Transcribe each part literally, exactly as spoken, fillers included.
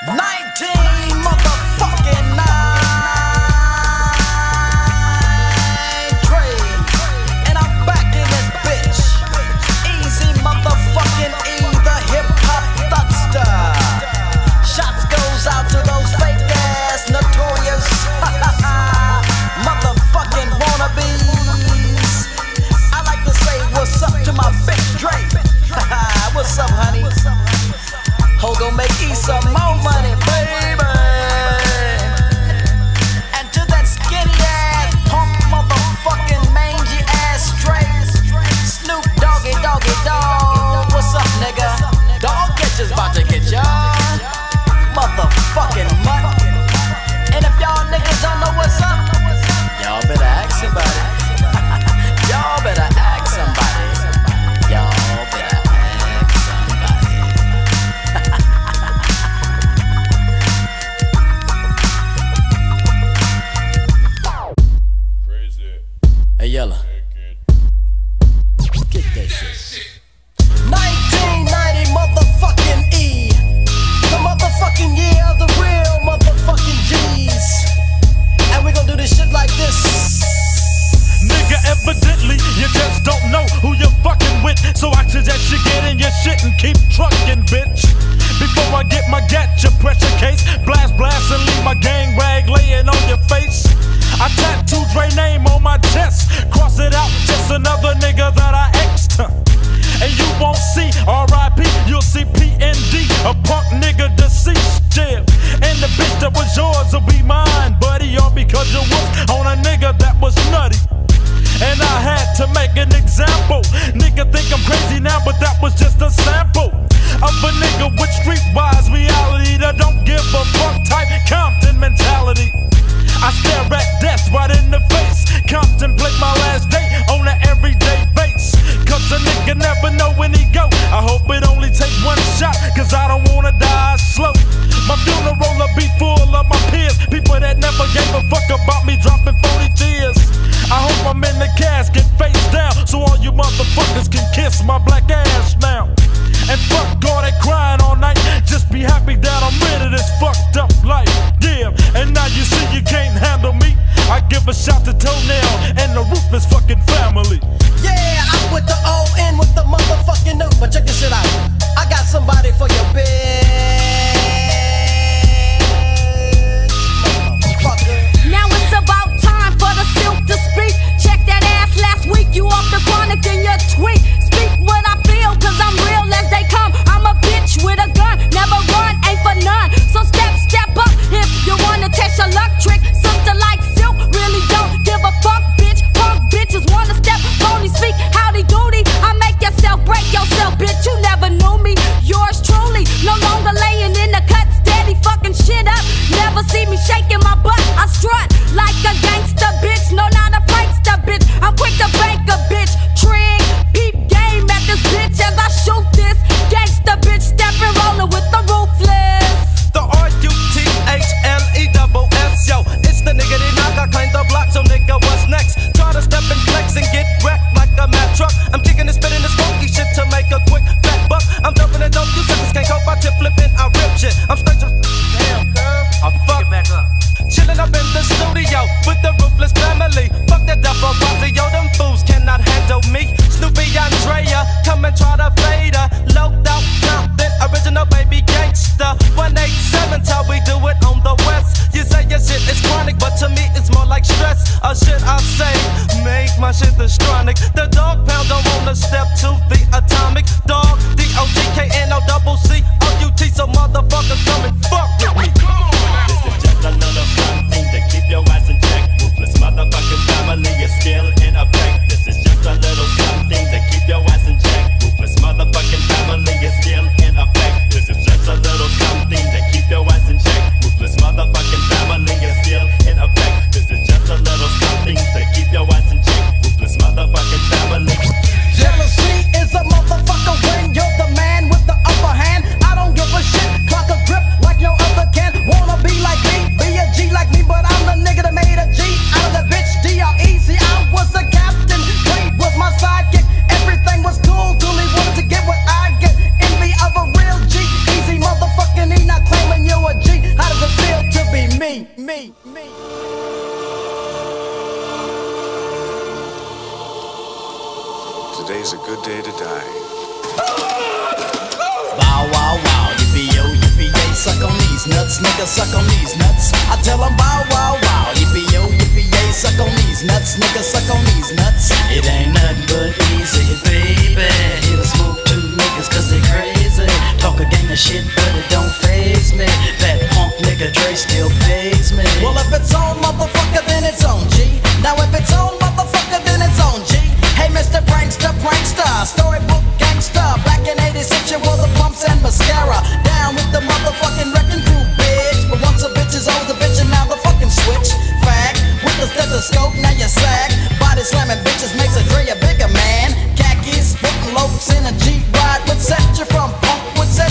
nineteen motherfucking nine trade, and I'm back in this bitch. Easy motherfucking E, the hip hop thugster. Shots goes out to those fake ass notorious motherfucking wannabes. I like to say what's up to my bitch Drake. What's up, honey? Ho gon' make E some more money, baby. And to that skinny ass, punk motherfucking mangy ass straight Snoop Doggy Doggy Dog. What's up, nigga? Dog catcher's about to get y'all, motherfucking mutt. And if y'all niggas don't know what's up, y'all better ask somebody. Y'all better ask somebody. Y'all better ask somebody. Crazy. Hey, Yella, get that shit. nineteen ninety motherfucking E, the motherfucking year of the real motherfucking G's. And we gon' do this shit like this. Nigga, evidently, you just don't know who you're fucking with. So I suggest you get in your shit and keep trucking, bitch. Before I get my gat, your pressure case, blast, blast, and leave my gang rag laying on your face. I tattoo Dre name on my chest, cross it out, just another nigga that I exed. And you won't see R I P, you'll see P N D, a punk nigga deceased, yeah. And the bitch that was yours will be mine, buddy, all because you was on a nigga that was nutty. And I had to make an example. Nigga think I'm crazy now, but that was just a sample of a nigga with streetwise reality that don't give a fuck type Compton mentality. I stare at death right in the face, contemplate my last day on an everyday base. Cause a nigga never know when he go. I hope it only take one shot, cause I don't wanna die slow. My funeral will be full of my peers, people that never gave a fuck about me dropping phony tears. I hope I'm in the casket face down, so all you motherfuckers can kiss my black ass now. And fuck all that crying all night, just be happy that I'm rid of this fucked up life. Yeah, and now you see you can't handle me. I give a shout to Toenail and the Rufus fucking family. Yeah, I'm with the O N with the motherfucking new. But check this shit out, I got somebody for your bitch. Now it's about time for the silk to speak. Check that ass last week, you off the chronic in your tweet. Speak what I feel, cause I'm real as they come. I'm a bitch with a gun, never run, ain't for none. So step, step up if you wanna test your luck trick. Sister like silk, really don't give a fuck, bitch. Punk bitches wanna step, pony speak, howdy doody. I make yourself break yourself, bitch, you never knew me. Yours truly, no longer laying in the cut, steady fucking shit up. Never see me shaking my butt, I strut like a gangster bitch. No, not a prankster bitch, I'm quick to bank a bitch. Trig, peep game. good day to die. Bow wow wow, yippee yo, yippee yay, suck on these nuts, nigga, suck on these nuts. I tell 'em bow wow wow, yippee yo, yippee yay, suck on these nuts, nigga, suck on these nuts. It ain't nothing but easy, baby. Hit a smoke two niggas 'cause they crazy. Talk a gang of shit, but it don't faze me. That punk nigga Dre still pays me. Well, if it's on, motherfucker, then it's on, G. Now if it's on, motherfucker, then it's on, G. Hey, Mister Prankster, Prankster, storybook gangster. Back in eighty-six, you wore the pumps and mascara. Down with the motherfucking wrecking crew, bitch. But once a bitch is old, the bitch, and now the fucking switch. Fag, with the stethoscope, now you sag. Body slamming bitches makes a Dre a bigger man. Khakis, putting loafs in a Jeep ride. Would set you from punk, would set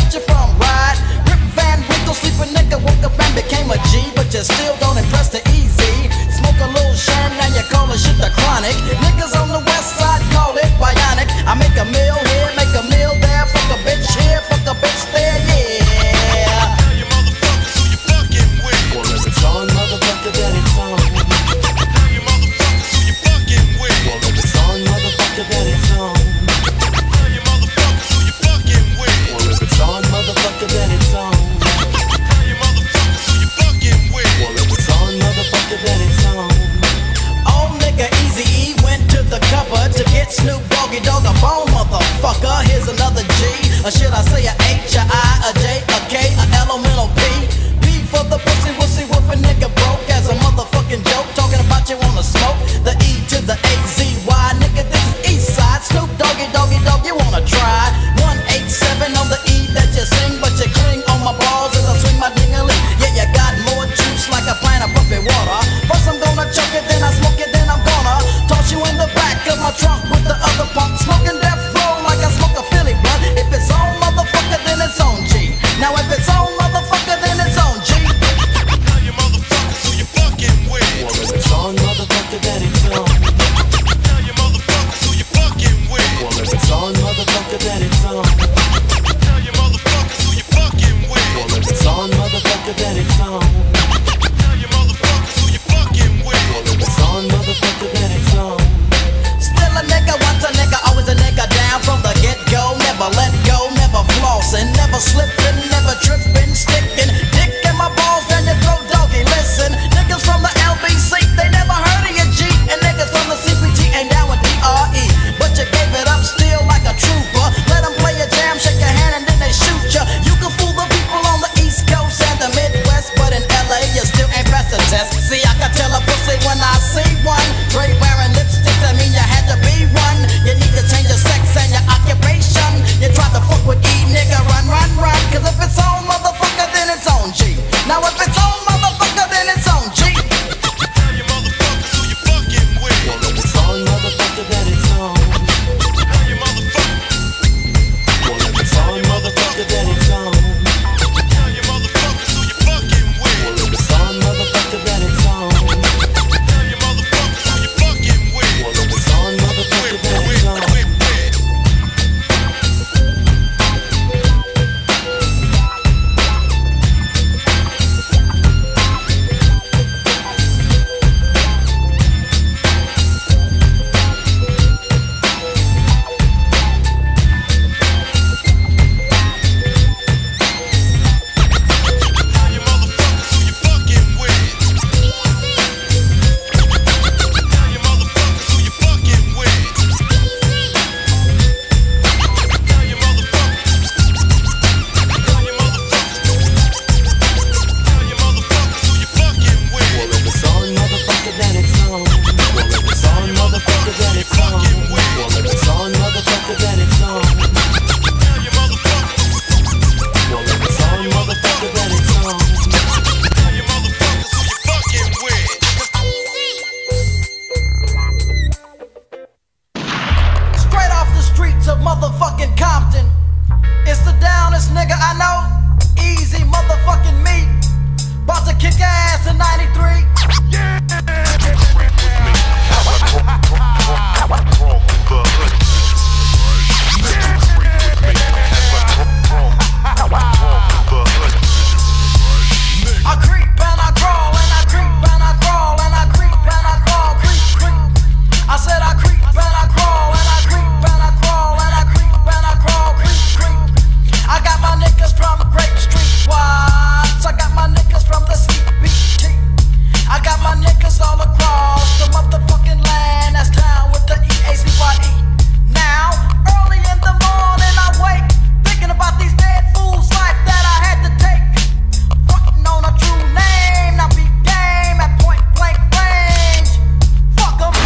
Grape Street Watts. I got my niggas from the C B T. I got my niggas all across the motherfucking land that's down with the E A C Y E. Now, early in the morning I wake, thinking about these dead fools' life that I had to take. Fucking on a true name, now beat game at point blank range. Fuck 'em.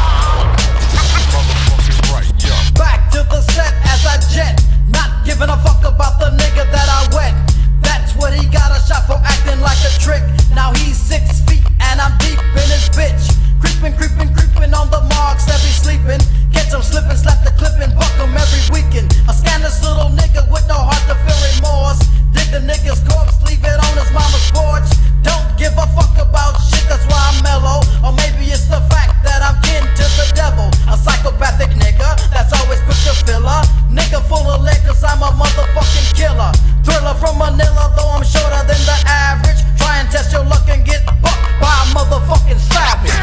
Back to the set as I jet, not giving a fuck about the nigga that I wet. That's what he got a shot for, acting like a trick. Now he's six feet and I'm deep in his bitch. Creeping, creeping, creeping on the marks that be sleeping. Catch him slipping, slap the clip and buck him every weekend. A scandalous little nigga with no heart to feel remorse. Dig the nigga's corpse, leave it on his mama's porch. Don't give a fuck about shit, that's why I'm mellow. Or maybe it's the fact that I'm kin to the devil. A psychopathic nigga that's always quick to filler. Nigga full of lead cause I'm a motherfucking killer. Thriller from Manila, though I'm shorter than the average. Try and test your luck and get bucked by a motherfucking savage.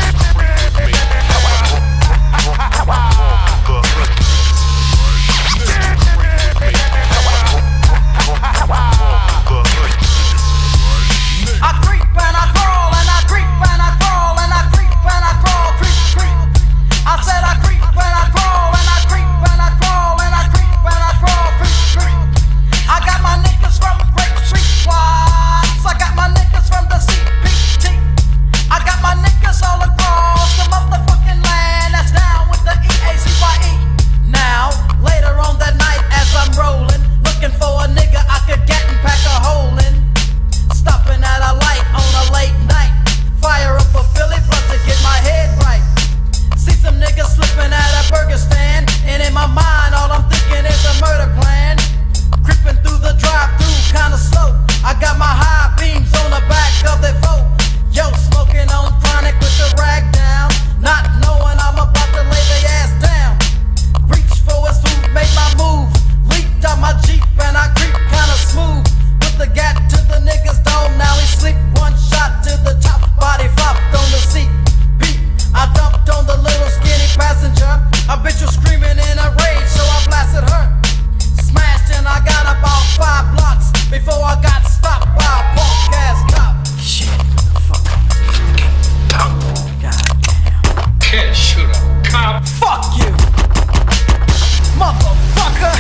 I creep and I crawl and I creep and I crawl and I creep and I crawl, creep, creep. I said I creep and I crawl and I creep and I crawl and I creep and I crawl, creep, creep. I got my niggas from Grape Street Watts. I got my niggas from the C B T. I got my niggas all across the motherfucking land that's down with the E A C Y E. Now, later on that night as I'm rolling, looking for a nigga I could get and pack a hole in. Stopping at a light on a late night. Fire up a Philly blunt to get my head right. See some niggas slipping at a burger stand, and in my mind all I'm thinking is a murder plan. Creeping through the drive-thru kinda slow. I got my high beams on the back of the Vogue. Yo, smoking on chronic with the rag down, not knowing I'm about to lay their ass down. Reach for his food, made my move. Leaped out my Jeep and I creep kinda smooth. Put the gat to the nigga's dome, now he sleep. One shot to the top, body flopped on the seat. Beat, I dumped on the little skinny passenger. A bitch was screaming in a rage, so I blasted her. Smashed and I got about five blocks before I got stopped by a punk ass cop. Shit, fuck. Goddamn. Can't shoot a cop. Fuck you, motherfucker.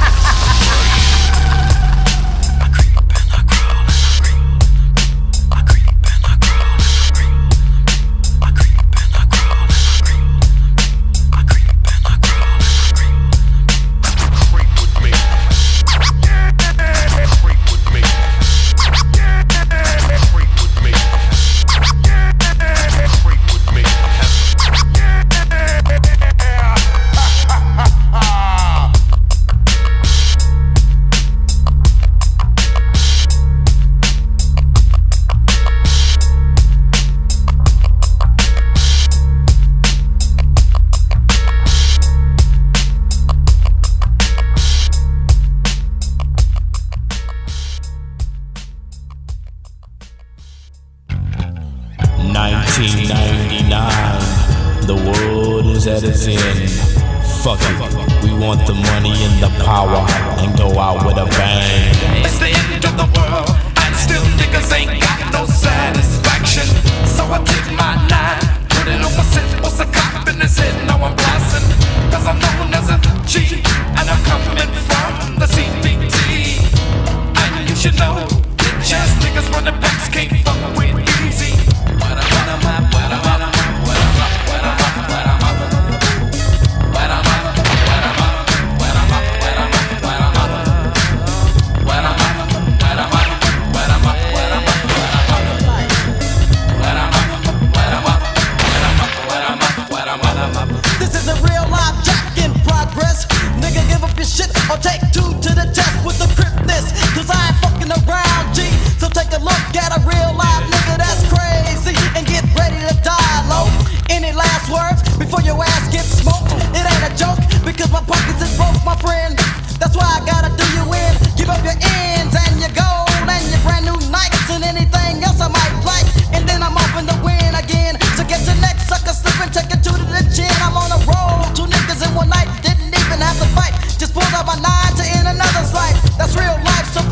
I creep and I crawl and I creep. I creep and I crawl and I creep. I creep and I crawl and I creep. I creep and I crawl and I creep. Creep with me. Creep with me. Creep with me. Creep with me. nineteen ninety-nine, the world is at its end. Fuck it, we want the money and the power, and go out with a bang. It's the end of the world, and still niggas ain't got no satisfaction. So I take my nine, put it on my set, what's a cop in his head? Now I'm blasting, cause I'm known as a G, and I'm coming from the C B T. And you should know, bitch ass niggas running backs can't fuck with easy. This is a real live jack in progress. Nigga, give up your shit or take two to the chest with the cryptness. Cause I ain't fucking around, G. So take a look at a real live nigga that's crazy and get ready to die low. Any last words before your ass gets smoked? It ain't a joke because my pockets is broke, my friend. That's why I gotta do you in. Give up your ends and your gold and your brand new Nikes and anything else I might like. And then I'm off in the win again. So get your next sucker slipping, take it to the chin. I'm on a roll, two niggas in one night, didn't even have to fight. Just pulled out my nine to end another's life. That's real life, so forget the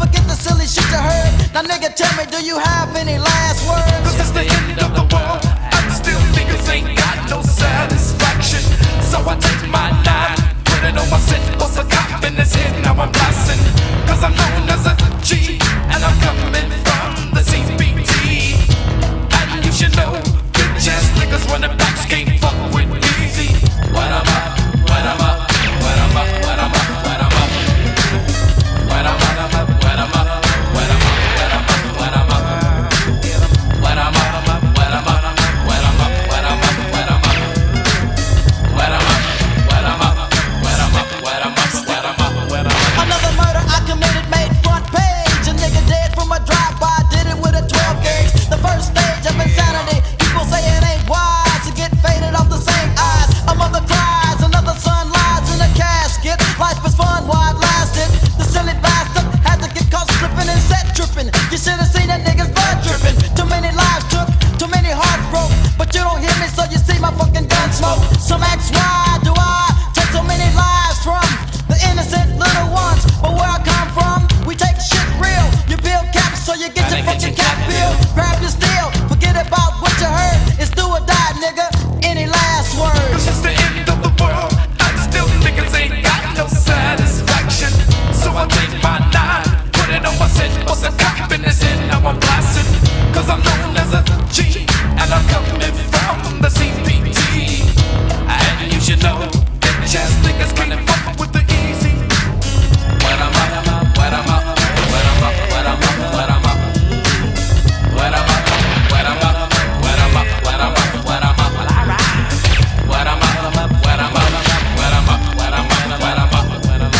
silly shit you heard. Now nigga, tell me, do you have any last words? Cause it's the end of the world, and still niggas ain't got no satisfaction. So I take my nine, put it on my set, bust a cop in his head, now I'm blasting. Cause I'm known as a G, and I'm coming from the C B T. And you should know, bitch ass niggas running backs can't fuck with easy. What I'm up, what I'm up, what I'm up, what I'm up, what I'm up. What I'm up, what I'm up, what I'm up, what I'm up, what I'm up. What I'm up, what I'm up, what I'm up, what I'm up, what I'm up. What I'm up, what I'm up, what I'm up, what I'm up, what I'm up, what I'm up. Another murder I committed made front page. A nigga dead from a drive-by, did it with a twelve gauge. The first stage of insanity. People say it ain't wise to get faded off the same eyes. A mother cries, another son lies in a casket. Life is fun while it lasted. The silly bastard had to get caught slipping and set tripping. You should have seen that nigga's blood dripping. Too many lives took, too many hearts broke. But you don't hear me, so you see my fucking gun smoke. Some ask why do I take so many lives from the innocent little ones? But where I come from, we take shit real. You build caps so you get your fucking cap bill. Grab your steel, forget about what you heard. It's do or die, nigga. Any last words? Cause it's the end of the world, and still niggas ain't got no satisfaction. So I take my nine, put it on my set, bust a cop in his head, now I'm blasting. Cause I'm known as a G, and I'm coming from the C P T. And you should know, bitch ass niggas can't fuck with the easy. What I'm up, what I'm up, what I'm up, what I'm up, what I'm up. What I'm up, what I'm up, what I'm up, what I'm up, what I'm up. What I'm up, what I'm up, what I'm up, what I'm up, what I'm up, what I'm up. What I'm up,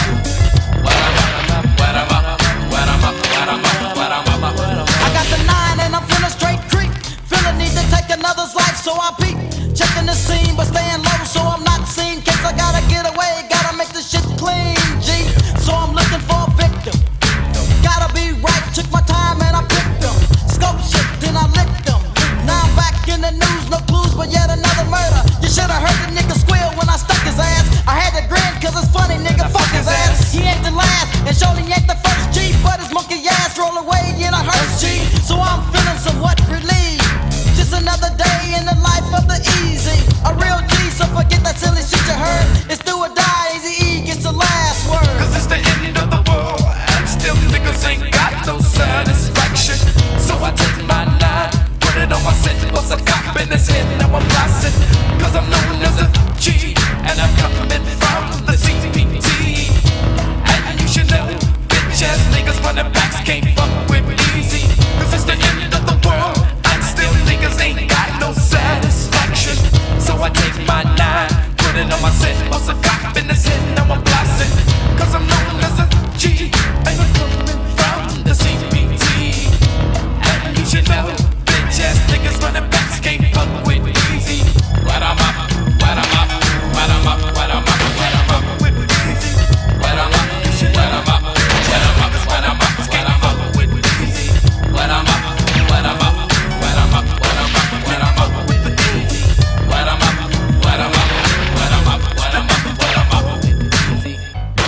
what I'm up, what I'm up, what I'm up, what I'm up, what I'm up. I got the nine and I'm feeling straight creep. Feeling need to take another's life, so I peep. Checking the scene, but staying low, so I'm not seen. Case I gotta get away, gotta make this shit clean, G. So I'm looking for a victim. Gotta be right, took my time and I picked them. Scope shit, then I licked them. Now I'm back in the news, no clues, but yet another murder. You should've heard the nigga squeal when I stuck his ass. I had to grin, cause it's funny, nigga, fuck his ass. He ain't the last, and surely ain't the first G. But his monkey ass roll away in a hearse, G. So I'm feeling somewhat relieved. Just another day in the life of the easy. A real G, so forget that silly shit you heard. It's do or die, Easy E gets the last word. Cause it's the end of the world, and still niggas ain't got no satisfaction. So I take my nine, put it on my set, bust a cop in his head, now I'm blasting. Cause I'm known as a G, and I'm coming from the C P T. And you should know, bitch ass niggas running backs can't fuck with easy. Cause it's the end of the world, and still niggas ain't got no satisfaction. So I take my nine, put it on my set, bust a cop in his head, now I'm blasting. Cause I'm known as a G, and I'm coming from the C P T. And you should know, bitch ass niggas running backs can't fuck with easy. What I'm up, what I'm up, what I'm up, what I'm up, what I'm up with easy. What I'm up, what I'm up, what I'm up, what I'm up, what I'm up with easy. What I'm up, what I'm up, what I'm up, what I'm up, what I'm up with easy. What I'm up, what I'm up, what I'm up, what I'm up, what I'm up with easy.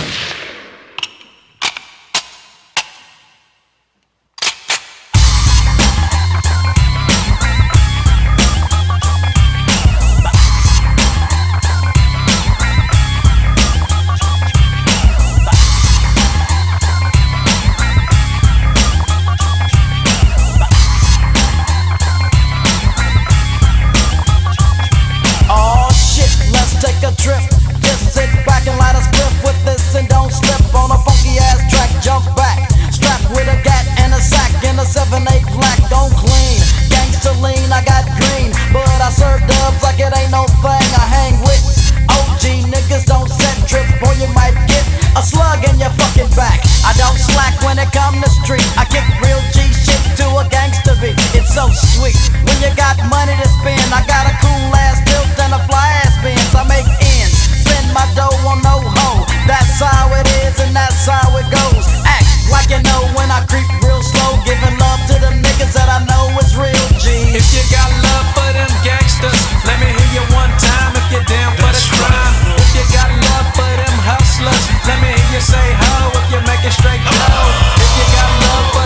Oh shit, let's take a trip. Just sit back and light a spliff with this and don't slip on a funky ass track. Jump back, strapped with a gat and a sack and a seven eight black. Don't clean, gangster lean, I got green, but I serve dubs like it ain't no thing. I hang with O G niggas, don't set trip or you might get a slug in your fucking back. I don't slack when it come to street. I kick real G shit to a gangster beat. It's so sweet when you got money to spend. I got a cool ass tilt and a fly ass Benz. I make ends, spend my dough on no hoe. That's how it is and that's how it goes. Act like you know when I creep real slow, giving love to the niggas that I know is real G. If you got love for them gangsters, let me hear you one time if you're down for the crime. If you got love for them hustlers, let me hear you say ho if you're making straight dough. If you got love for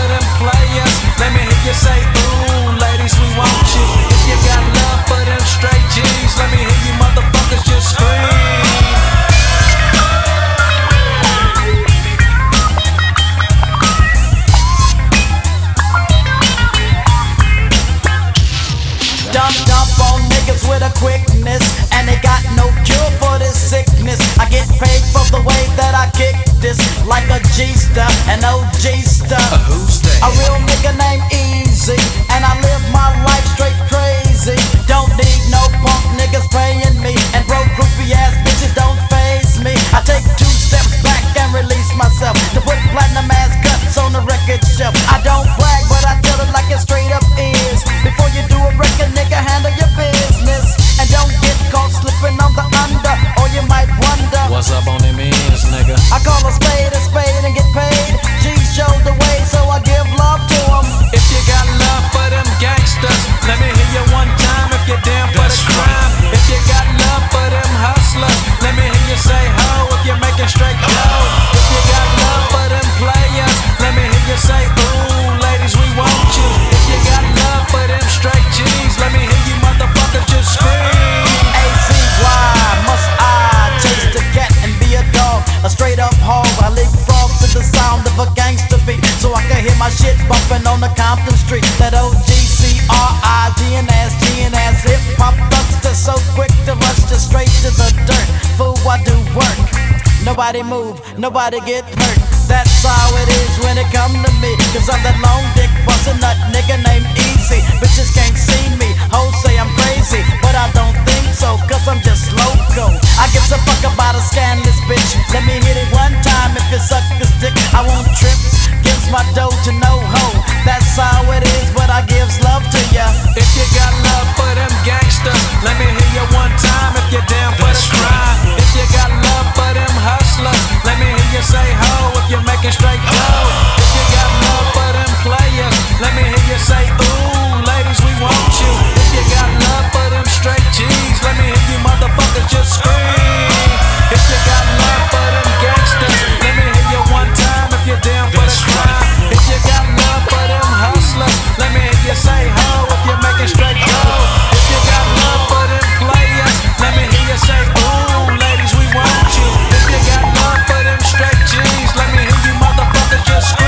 shit bumping on the Compton Street. That O G C R I G and ass G and ass hip hop thugs so quick to rush just straight to the dirt. Fool, I do work. Nobody move, nobody get hurt. That's how it is when it come to me. Cause I'm that long dick bustin' nut nigga named Easy. Bitches can't see me, hoes say I'm crazy, but I don't think so, cause I'm just loco. I give a fuck about a scandalous bitch. Let me hit it one time if you suck this dick. I won't trip, gives my dough to no hoe. That's how it is, but I gives love to ya. If you got love for them gangsters, let me hear you one time if you're down for the grind. If you got love for them hustlers, let me hear you say ho if you're making straight dough. If you got love for them players, let me hear you say ooh, ladies, we want you. If you got love for them straight G's, let me hear you motherfuckers just scream. If you got love for them gangsters, let me hear you one time if you're down for the grind. If you got love for them hustlers, let me hear you say ho if you're making straight dough. If you got love for them players, let me hear you say ooh, ladies, we want you. If you got love for them straight G's, let me hear you motherfuckers just scream.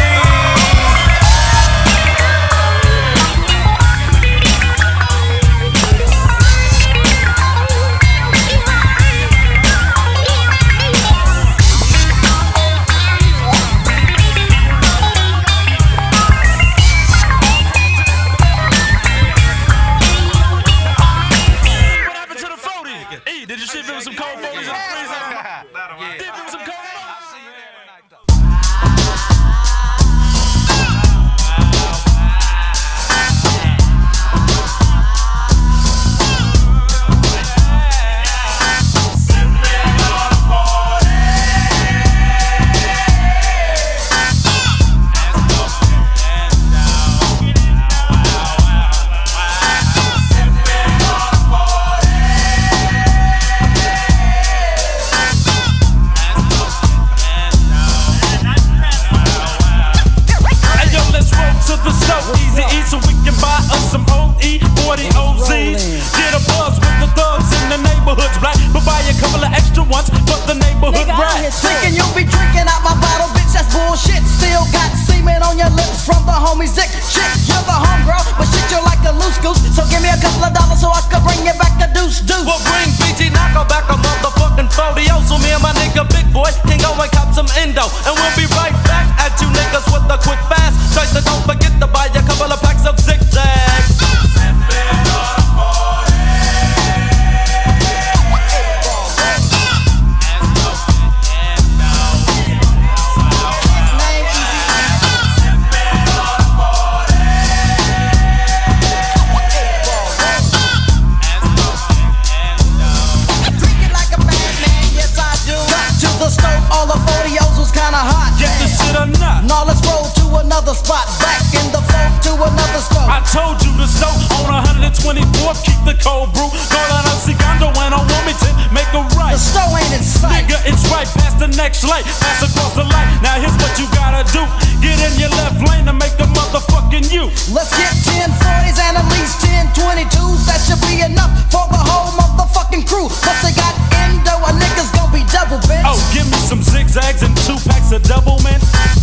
Did you see if there was some cold foliage in the freezer? See if there was some cold so we can buy us some O E forty O Zs. Get a buzz with the thugs in the neighborhoods black, but buy a couple of extra ones for the neighborhood rats. Thinking you'll be drinking out my bottle, bitch, that's bullshit. Still got semen on your lips from the homie's dick. Shit, you're the homegirl, but shit, you're like a loose goose. So give me a couple of dollars so I can bring you back a deuce deuce. Well, bring B G Knocko back a motherfucking forty O, so me and my nigga Big Boy can go and cop some endo. And we'll be right back at you niggas with a quick fast choice. So don't forget to buy a couple of packs of zigzags. Now let's roll to another spot, back in the phone to another stove. I told you to stove on one twenty-fourth, keep the cold brew. Go down to Segundo and on Wilmington, make a right. The stove ain't in sight. Nigga, it's right past the next light, pass across the light. Now here's what you gotta do: get in your left lane and make a motherfucking U. Let's get ten forties and at least ten twenty-twos. That should be enough for the whole motherfucking crew. Plus they got endo, a nigga's gonna be double bent. Oh, give me some zigzags and two packs of double mint.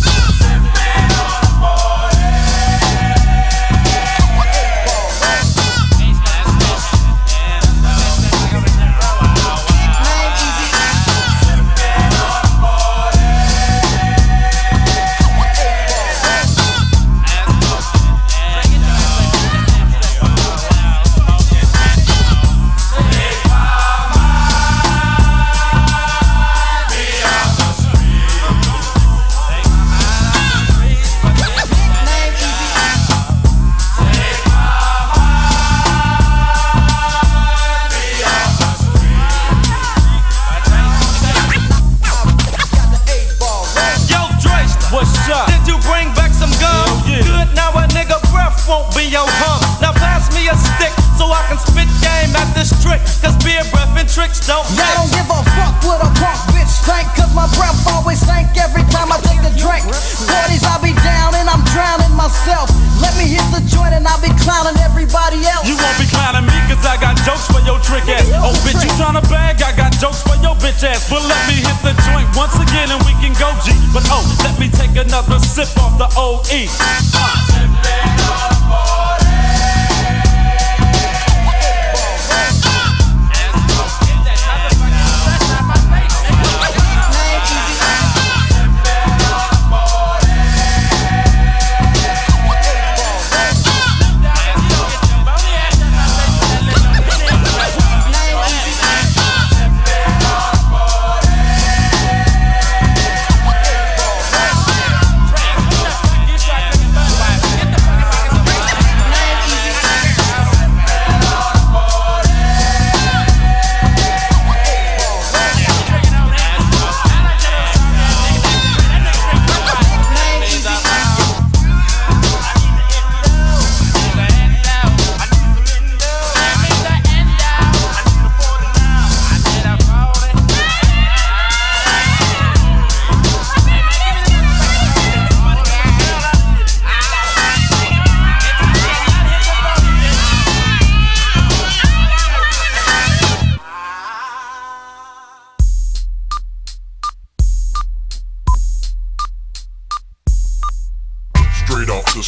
Did you bring back some gum? Yeah. Good, now a nigga breath won't be your hum. Now pass me a stick so I can spit game at this trick. Cause beer breath and tricks don't mix. I don't give a fuck what a punk bitch think, cause my breath always stink every time I take a drink. forties I be down and I'm drowning myself. Let me hit the joint and I'll be clowning everybody else. You won't be clowning me cause I got jokes for your trick ass. Oh bitch, you tryna bag? I got jokes for your bitch ass. But let me hit the joint once again and we can go G. But oh, let me take another sip off the O E.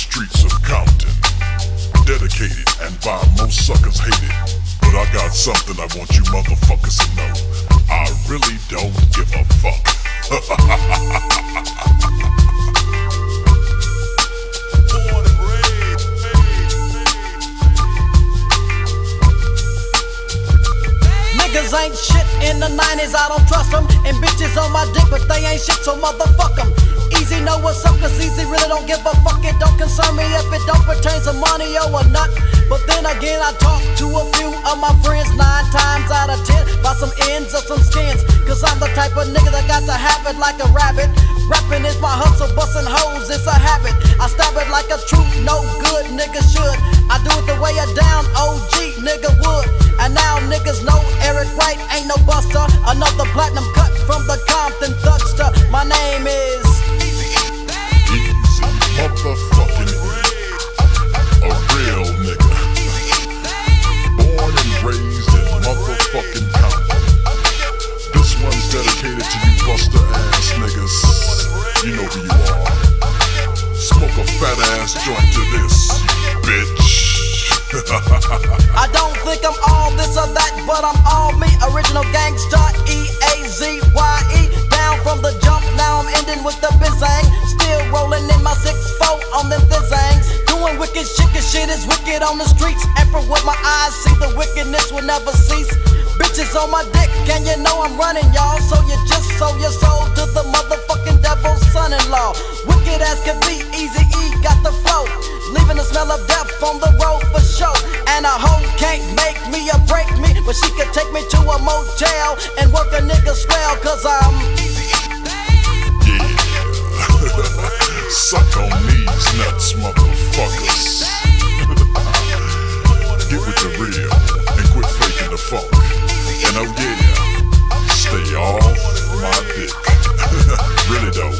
streets of Compton. Dedicated and by most suckers hated. But I got something I want you motherfuckers to know. I really don't give a fuck. Niggas ain't shit in the nineties, I don't trust them. And bitches on my dick, but they ain't shit, so motherfuck them. Easy know what's up, cause Easy really don't give a fuck. It don't concern me if it don't pertain to money or a nut. But then again, I talk to a few of my friends nine times out of ten about some ends or some skins. Cause I'm the type of nigga that got to have it like a rabbit. Rapping is my hustle, bustin' hoes, it's a habit. I stab it like a true no good nigga should. I do it the way a down O G nigga would. And now niggas know Eric Wright ain't no buster. Another platinum cut from the Compton thugster. My name is Easy motherfucking a real nigga. Born and raised in motherfucking Compton. This one's dedicated to you buster ass niggas. You know who you are. Smoke a fat ass joint to this, bitch. I don't think I'm all this or that, but I'm all me. Original gangsta, E A Z Y E. Down from the jump, now I'm ending with the bizang. Still rolling in my six four on them thizzangs. Doing wicked shit, cause shit is wicked on the streets. And from what my eyes see, the wickedness will never cease. Bitches on my dick, and you know I'm running, y'all. So you just sold your soul to the motherfucking devil's son-in-law. Wicked as could be, Easy E got the flow. Leaving the smell of death on the road for sure. And a hoe can't make me or break me, but she could take me to a motel and work a nigga swell, cause I'm Yeah. Suck on these nuts, motherfuckers. Get with the real and quit faking the funk. And oh yeah, stay off my dick. Really though.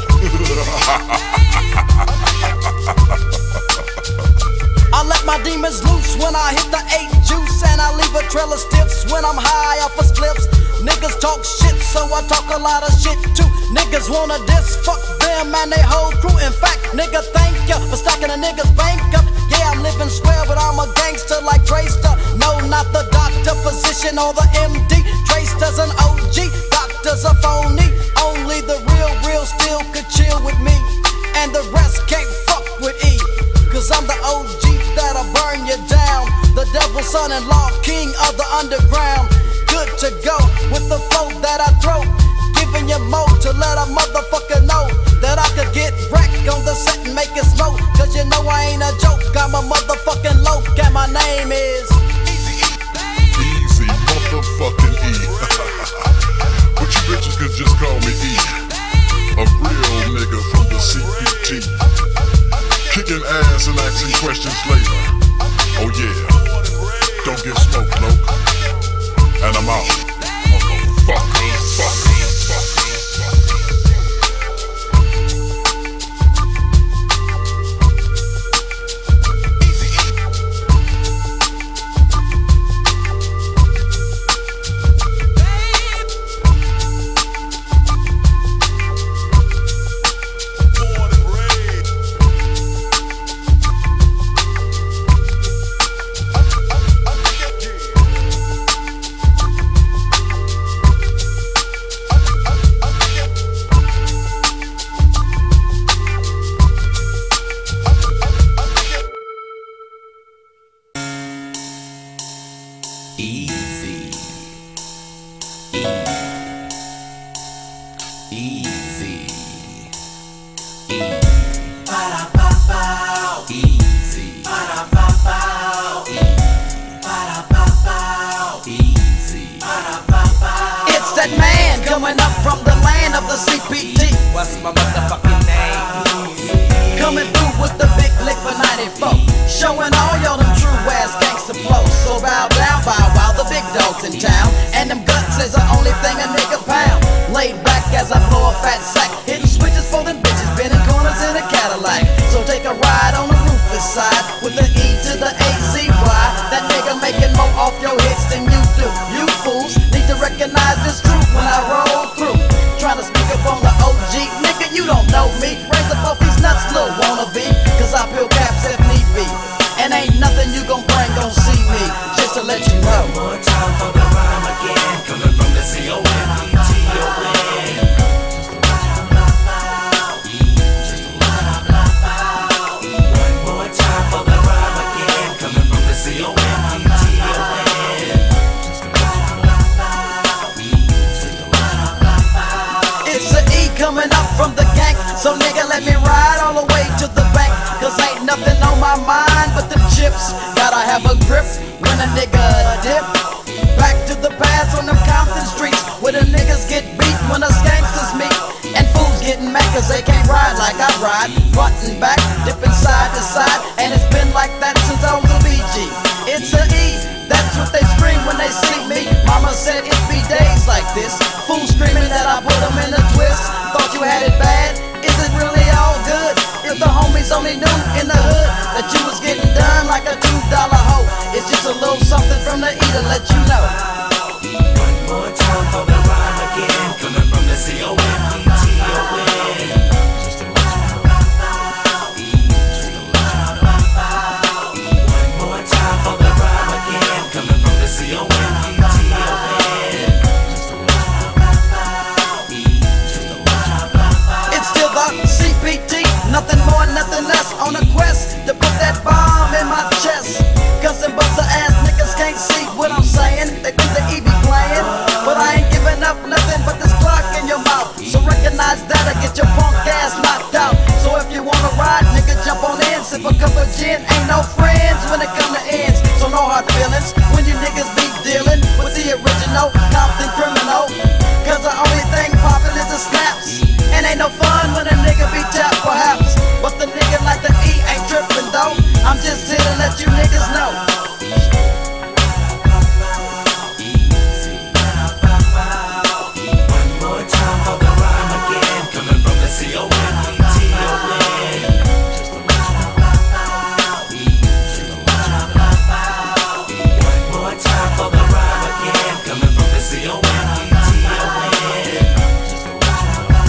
I let my demons loose when I hit the eight juice, and I leave a trail of stiffs when I'm high off of spliffs. Niggas talk shit, so I talk a lot of shit too. Niggas wanna diss, fuck them and they whole crew. In fact, nigga, thank ya for stacking a nigga's bank up. Yeah, I'm living square, but I'm a gangster like Trayster. No, not the doctor, physician, or the M D. Trayster's an O G, doctor's a phony. Only the real, real still could chill with me, and the rest can't fuck with E. Cause I'm the O G that'll burn you down. The devil's son-in-law, king of the underground. Good to go with the flow that I throw. Giving you more to let a motherfucker know that I could get wrecked on the set and make it smoke. Cause you know I ain't a joke, I'm a motherfucking loc, and my name is Easy motherfucking E. But you bitches could just call me E. A real nigga from the C P T. Kicking ass and asking questions later. Oh yeah, don't get smoked, loc. And I'm out, motherfuckers, fuckers, fuckers, fuckers. coming up from the land of the C P T. What's my motherfucking name? Coming through with the big lick for ninety-four, showing all y'all them true ass gangsta flows. So bow down, bow wow, the big dogs in town, and them guts is the only thing a nigga pound. Laid back as I blow a fat sack, hitting switches for them bitches, bending corners in a Cadillac. So take a ride on the roofless side with the E to the A Z Y. That nigga making more off your hits than you do. You fools need to recognize this truth when I roll through. Trying to speak up on the O G, nigga, you don't know me. Raise up off these nuts, little wannabe, cause I peel caps nothing on my mind but the chips. Gotta have a grip when a nigga dip. Back to the past on them Compton streets, where the niggas get beat when us gangsters meet. And fools getting mad cause they can't ride like I ride. Front and back, dipping side to side. And it's been like that since I was a B G. It's a E, that's what they scream when they see me. Mama said it be days like this. Fools screaming that I put them in a twist. Thought you had it bad, is it really all good? If the homies only knew in the hood that you was getting done like a two dollar hoe. It's just a little something from the E to let you know. One more time for the rhyme again, coming from the C O M P T O N. Just to let you know. One more time for the rhyme again, coming from the C O M P T O N. Just to let you know. It's still the C P T, nothing more, nothing less. On a quest to put that bomb in my chest. Cause them bust ass niggas can't see what I'm saying. They think the E be playing, but I ain't giving up nothing but this clock in your mouth. So recognize that or get your punk ass knocked out. So if you wanna ride, nigga, jump on in, sip a cup of gin. Ain't no friends when it come to ends, so no hard feelings when you niggas be dealing with the original Compton criminal. Cause the only thing poppin' is the snaps, and ain't no fun when a nigga be tapped perhaps. But the nigga like the E ain't trippin' though. I'm just here to let you niggas know. One more time for the rhyme again, coming from the C O M P T O N. Just to let you know. One more time for the rhyme again, coming from the C O M P T O N. Just to let you know.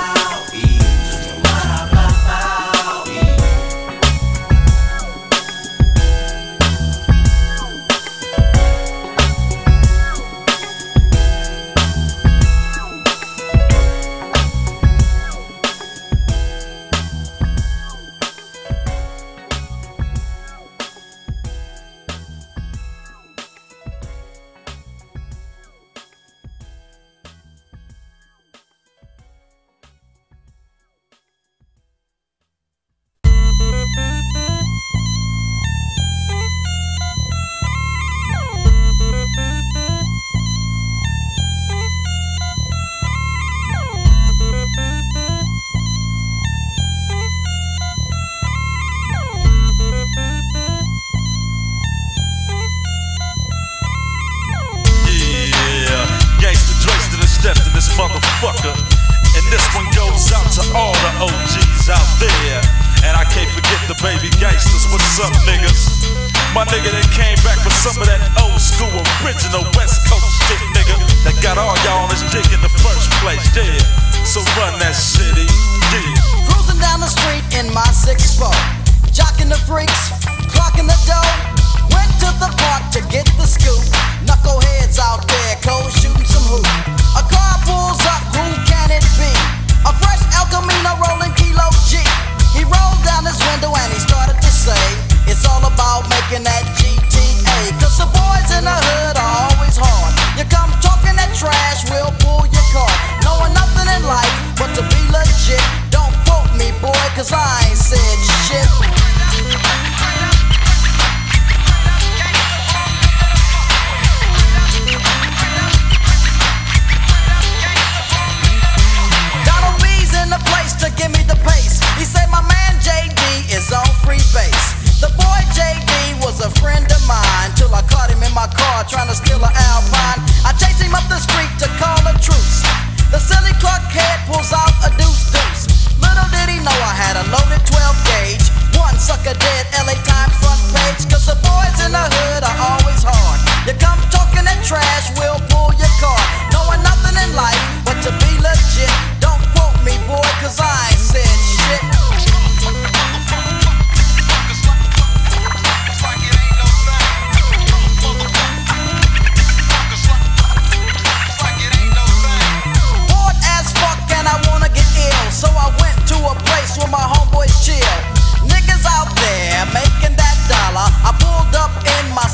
Motherfucker, and this one goes out to all the O Gs out there. And I can't forget the baby gangsters. What's up, niggas? My nigga that came back with some of that old school original West Coast shit, nigga, that got all y'all on this dick in the first place, yeah. So run that city, yeah. Cruising down the street in my six four, jocking the freaks, clocking the dough. Went to the park to get the scoop. Knuckleheads out there, cold shooting some hoop. A car pulls up, who can it be? A fresh El Camino rolling Kilo G. He rolled down his window and he started to say, it's all about making that G T A. Cause the boys in the hood are always hard. You come talking that trash, we'll pull your car. Knowing nothing in life but to be legit. Don't quote me, boy, cause I ain't said shit. To give me the pace. He said my man J D is on free base. The boy J D was a friend of mine till I caught him in my car trying to steal an Alpine. I chased him up the street to call a truce. The silly Clark head pulls out a deuce deuce. Little did he know I had a loaded twelve gauge. One sucker dead, L A Times front page. Cause the boys in the hood are always hard. You come talking that trash, we'll pull your car. Knowing nothing in life but to be legit. Don't quote me, boy, cause I ain't said shit. Bored as fuck and I wanna get ill, so I went to a place where my homeboys chill. Niggas out there making that dollar. I pulled up in my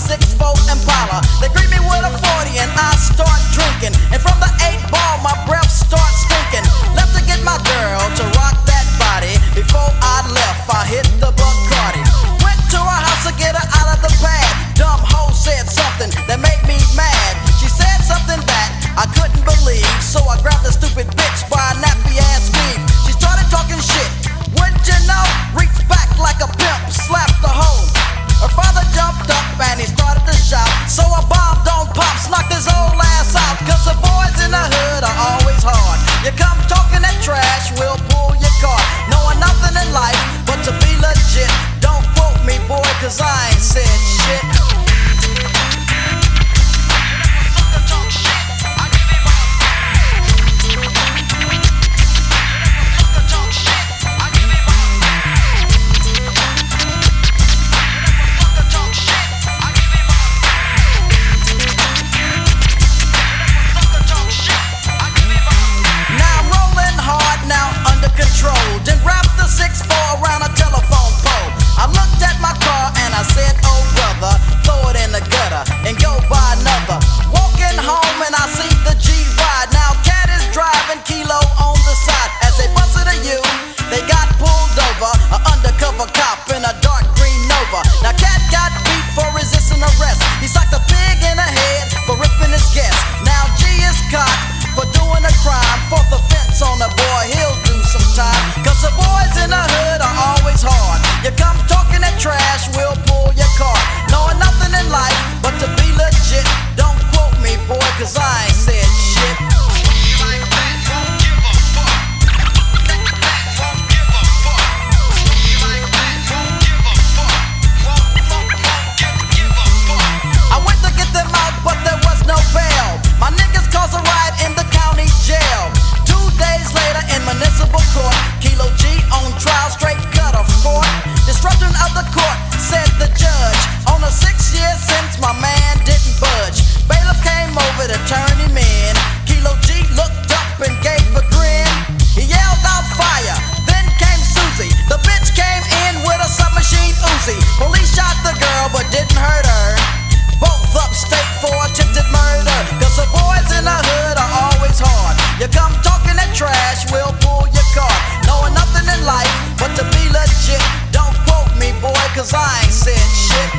Police shot the girl but didn't hurt her. Both upstate for attempted murder. Cause the boys in the hood are always hard. You come talking that trash, we'll pull your card. Knowing nothing in life but to be legit. Don't quote me, boy, cause I ain't said shit.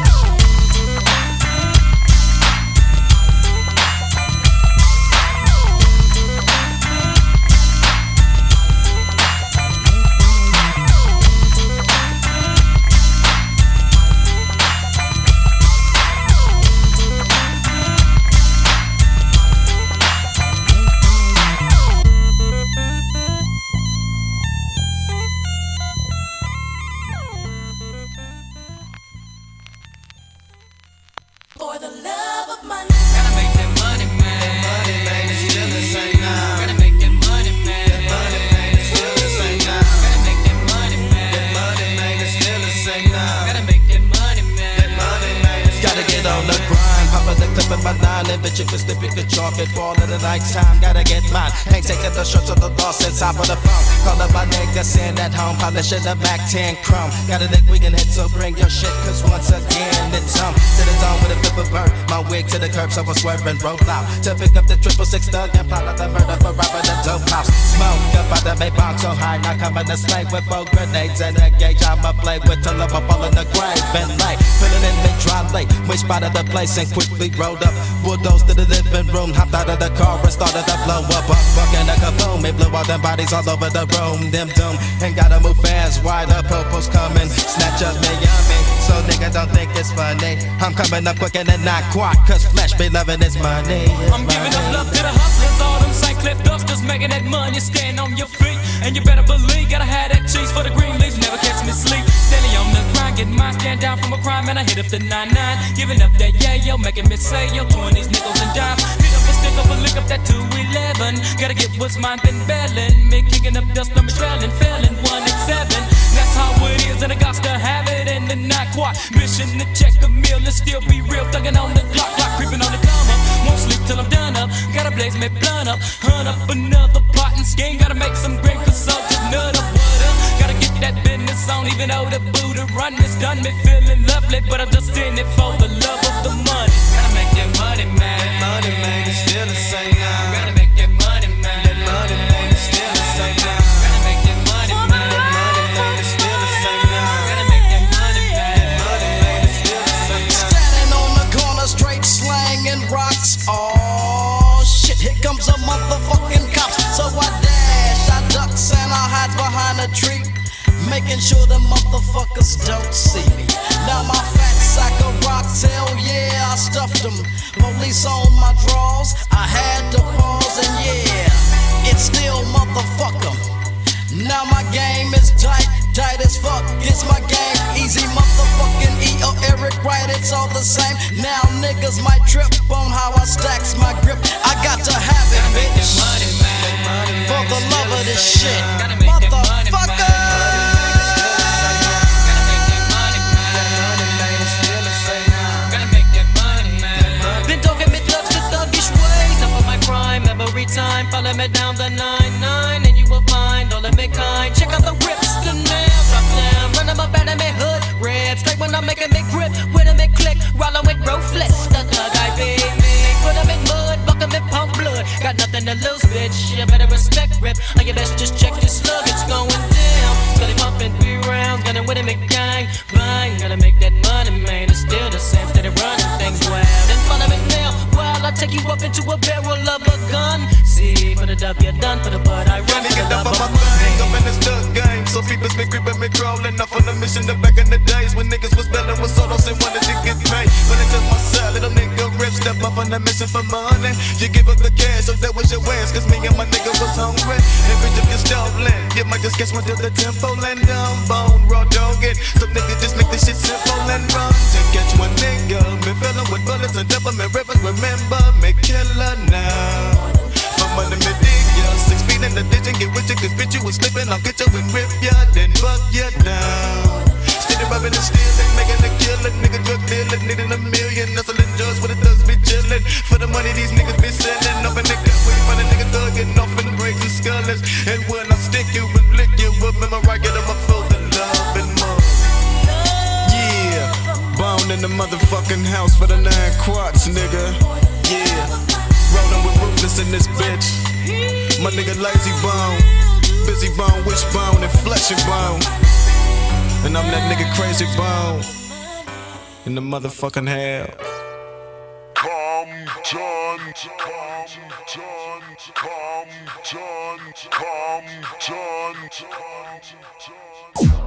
For the love of money. Gotta make that money, man. That money, man, it's still the same now. Gotta make that money, man. That money, man, it's still the same now. Gotta make that money, man. That money, man, it's still the same now. Gotta make that money, man. That money, man. Gotta get on the grind, pop the clip in my nine, and bitch if it's slipping the chalk and fall in the night time. Gotta get mine, ain't taking the shirts of the loss inside of the phone. Call up my nigga, send at home, polishing the Mac ten Chrome. Got a dick we can hit, so bring your shit, cause once again it's home. To the dawn with a flip of bird, my wig to the curb, so I swerve and roll out. To pick up the triple six thug and plot out the murder for robbing the dope house. Smoke up out the Maybach so high, now coming to slay with four grenades and a gauge. I'ma play with till I'm up all in the grave and lay. Filling in the dry lake, we spotted the place and quickly rolled up. Bulldozed to the living room, hopped out of the car and started to blow up. Up, fucking a kaboom, it blew all them bodies all over the room. Them doom, ain't gotta move fast, wide up, popo's coming. Snatch up me, yummy, so nigga don't think it's funny. I'm coming up quick and not quite, cause flesh be loving his money. His I'm money. giving up love to the hustlers, all them Saint Cliff dusters, making that money, stand on your feet. And you better believe, gotta have that cheese for the green leaves, never catch me sleep. Steady on the grind, getting mine, stand down from a crime, and I hit up the nine nine. Giving up that yeah, yo, making me say, yo, twenties, nickels and dimes. Hit up a stick up a lick up that two eleven. Gotta get what's mine, then bailing. Me kicking up dust, I'm trailing, failing, one and seven. That's how it is, and I got to have it, and then not quite. Mission to check a meal and still be real, thugging on the clock, clock creeping on the come up. Won't sleep till I'm done up, gotta blaze me blunt up. Hunt up another pot and skin, gotta make some green, cause so just nut up, what up. Gotta get that business on, even though the Buddha run is done me feeling lovely, but I'm just in it for the love of the money. Gotta make that money, man. That money, man, it's still the same now. Gotta make that money, man. That money, man, it's still the same now. Gotta make that money, man. That money, man, it's still the same now. Gotta make that money, man. That money, man, it's still the same now. Standing on the corner, straight slanging rocks. Oh shit, here comes a motherfucking cops. So I dash, I ducks, and I hide behind a tree, making sure the motherfuckers don't see me. Now my fat sack of rocks, hell yeah, I stuffed them. Police on my drawers, I had to pause, and yeah, it's still motherfucker. Now my game is tight, tight as fuck. It's my game, easy motherfucking E or Eric Wright, it's all the same. Now niggas might trip on how I stacks my grip. I got to have it, bitch, for the love of this shit, motherfucker. Every time, follow me down the nine nine, and you will find all of me kind. Check out the rips, the nails, drop down, run them up out of me hood, rip straight when I'm making me grip, when I make click, rollin' with ruthless, the thug I be me. Put them in mud, buck them in pump blood, got nothing to lose, bitch. You better respect rip, or you best just check your slug, it's going down. Steady pumping three rounds, gunning with him gang, bang, gotta make that money, man. It's still the same, steady running things wild. Then follow me now, while I take you up into a barrel of a gun. See, for the W done, for the bud I run. Gotta get up on my thing, up in this thug game. So people's been creeping me crawling off on the mission. The back in the days when niggas was belling with solos and wanted to get paid. When they took my side, little nigga rip, step up on the mission for money. You give up the cash, so that was your ass, cause me and my nigga was hungry. Every time you stolen, you might just catch one to the tempo and down bone, raw dog it. Some niggas just make this shit simple and run. To catch one nigga, me filling with bullets and double-man rivers. Remember me killer now. My money me dig ya, six feet in the ditch and get with you, cause bitch you was sleeping, I'll get you and rip ya, then buck ya down. Steady robbing and stealing, making a killing, nigga drug dealing, needing a million, hustling drugs where the thugs be chilling. For the money these niggas be selling, up in the gut where you find a nigga thugging off in the breaks and skullers. And when I stick you and lick you up, remember I get them up for the love and more. Yeah. in the motherfucking house for the nine quarts, nigga. Yeah, rolling with Ruthless in this bitch. My nigga Lazy Bone, Busy Bone, Wishbone, and Flesh and Bone. And I'm that nigga Crazy Bone in the motherfucking hell. Compton, Compton, Compton, Compton, Compton.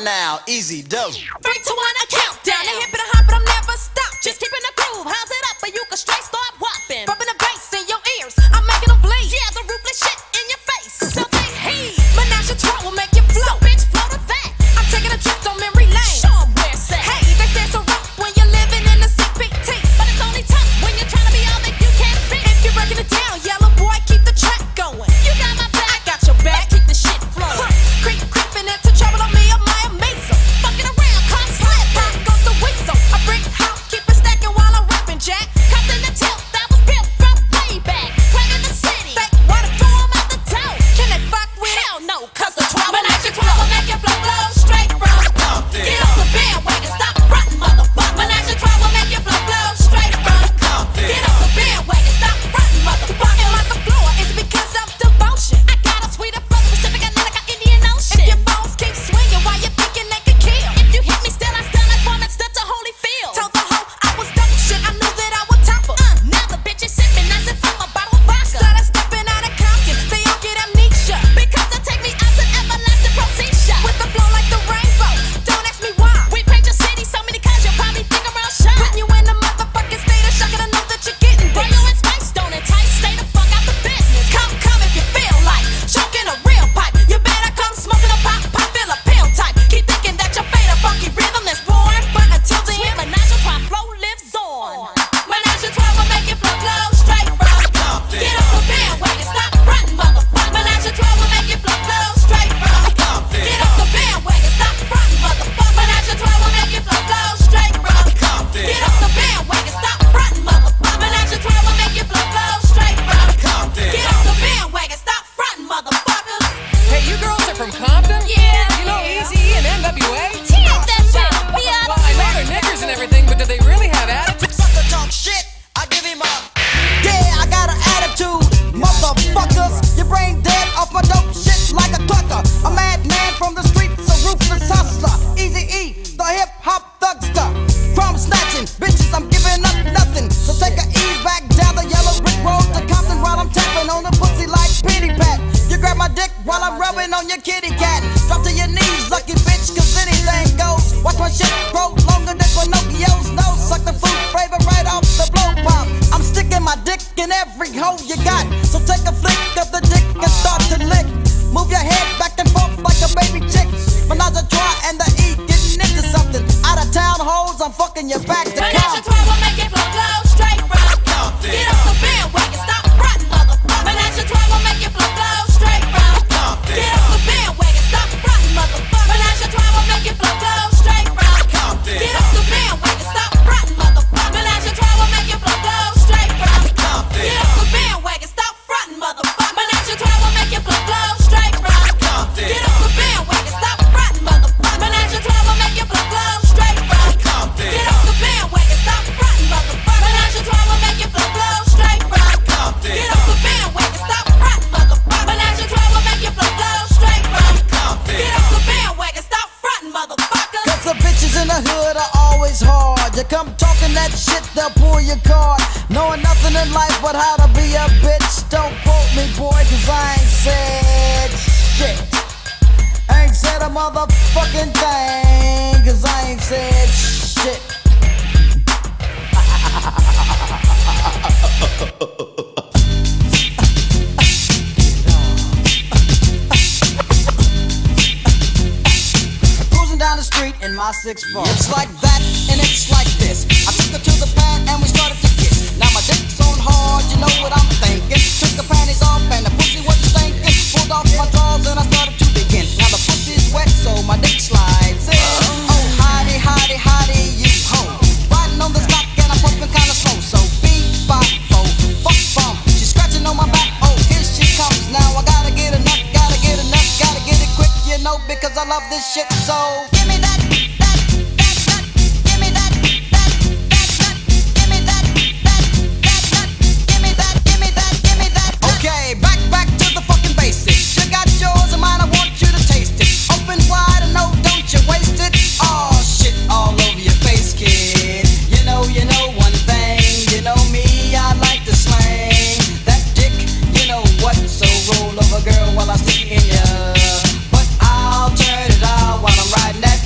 now, easy dope. Three, two, one, a countdown. They hip and a hop, but I'm never stop. Just keeping the groove. How's it up? But you can straight start whopping. Bumping the bass in your ears. I'm making them bleed. Yeah, the ruthless shit in your face. So take heed. Menage a trois will make you flow. So bitch, flow to that. I'm taking a trip on memory lane. Show 'em where it's at. Hey, they say it's a rough when you're living in the C P T. But it's only tough when you're trying to be all that you can be. If you're breaking it down, yellow boy, keep the track going. You got my back, I got your back. Keep the shit flowing. Huh. Creep, creeping into trouble on me or my amazer. Fucking around, can't slip. Pop goes the weasel. A brick house, keep it stacking while I'm rapping, Jack. Cuffing the tilt that was built from way back. Claiming the city. Fake water, throw 'em out the door. Can they fuck with? Hell no, cause the twelve and extra twelve will make you flow, flow straight from Compton. Get off the bandwagon, stop frontin', motherfucker. When extra twelve will make you flow, flow straight from Compton. Get off the bandwagon, stop frontin', motherfucker. And like the floor is because of devotion. I got a sweeter from the Pacific and like an Indian Ocean. If your bones keep swinging while you're thinking they could kill. If you hit me still, I still like one that's stuck to Holyfield. Told the hoe I was dumb shit, I knew that I would top her. Uh, now the bitch is sipping as if I'm a bottle of vodka. Started stepping out of Compton, they all get amnesia. Because they take me out to everlasting proceed. With the flow like the rainbow, don't ask me why. We paint your city so many colors, you'll probably think I'm real shy. Putting you in the motherfucking state of shock, and I know that you're getting this. Royal and Spice, don't entice, stay the fuck out the business. Come, come if you feel like choking a real pipe. You better come smoking a pop, pop, feel a pill type. Keep thinking that you're fade a funky rhythm that's born. But until then, Menage a Trois flow lives on. Menage a Trois will make you flow, flow straight from Compton. Get off the bandwagon, stop frontin', motherfucker. Menage a Trois will make you flow, flow straight from Compton. Get off the bandwagon, stop frontin', motherfucker. Menage a Trois will make you flow, flow straight from Compton. Get off the bandwagon, stop frontin', motherfucker. Menage a Trois will make you flow, flow straight from Compton. Get off the bandwagon, stop frontin', motherfuckers. Hey, you girls are from Compton? Yeah, You know yeah. Eazy-E and N W A? Talk that shit. We out Well, I know they're niggers and everything, but do they really have attitude? Sucker talk shit, I give him up. Yeah, I got an attitude, motherfuckers. Your brain dead off my dope shit like a clucker. A madman from the streets, a ruthless hustler. Eazy-E, the hip hop thugster. Crumb snatching, bitches, I'm giving up nothing. So take a ease back down the yellow brick road to Compton while I'm tapping on the pussy like pity pat. You grab my dick while I'm rubbing on your kitty cat. Drop to your knees, lucky bitch, cause anything goes. Watch my shit grow longer than Pinocchio's nose. Suck the fruit flavor right off the blow pop. I'm sticking my dick in every hole you got. So take a flick of the dick and start to lick. Move your head back and forth like a baby chick. Menage a Trois and the E getting into something. Out of town hoes, I'm fucking you back to Menage a Compton. Trois will make you flow, flow straight from Compton. Get off the bandwagon, stop frontin', motherfucker. Menage a Trois will make you flow, flow straight from Compton. Get off the bandwagon, stop frontin', motherfucker. Menage a Trois will make you flow, flow straight from Compton. Get off the bandwagon, stop frontin', motherfucker. Menage a Trois will make you flow, flow straight from Compton. Get off the bandwagon, stop frontin', motherfucker. Menage a Trois will make you flow, flow straight from Compton. Get off the bandwagon, stop frontin', motherfucker. Menage a Trois will make you flow, flow straight from Compton. Get off the bandwagon, stop frontin', motherfucker. Menage a Trois will make you flow, flow straight from Compton. Get off the bandwagon, stop frontin', motherfucker. Menage a Trois will make you flow, flow straight from Compton. Get off the bandwagon, stop frontin', motherfucker. Cause the bitches in the hood are always hard. You come talking that shit, they'll pull your card. Knowing nothing in life but how to be a bitch. Don't quote me, boy, cause I ain't said shit. I ain't said a motherfucking thing, cause I ain't said shit. Cruising down the street in my six four. It's like that and it's like this. I took her to the pad and we started to kiss. Now my dick's on hard, you know what I'm thinking. Took the panties off and the pussy was stinking. Pulled off my drawers and I started to begin. Now the pussy's wet so my dick slides in. Oh, hottie, hottie, hottie, you ho. Riding on the stock and I'm pumping kinda slow. So beep, bop, fo, fuck, bum. She's scratching on my back, oh here she comes. Now I gotta get a nut, gotta get a nut, gotta get it quick, you know, because I love this shit so. Give me that, that, that, that, give me that, that, that, that, give me that, that, that, that, give me that, give me that, give me that. Okay, back, back to the fucking basics. You got yours and mine, I want you to taste it. Open wide and no, don't you waste it. Oh shit, all over your face, kid. You know, you know one thing. You know me, I like to slang that dick. You know what? So roll over, girl, while I stick it in ya. But I'll turn it out while I'm riding that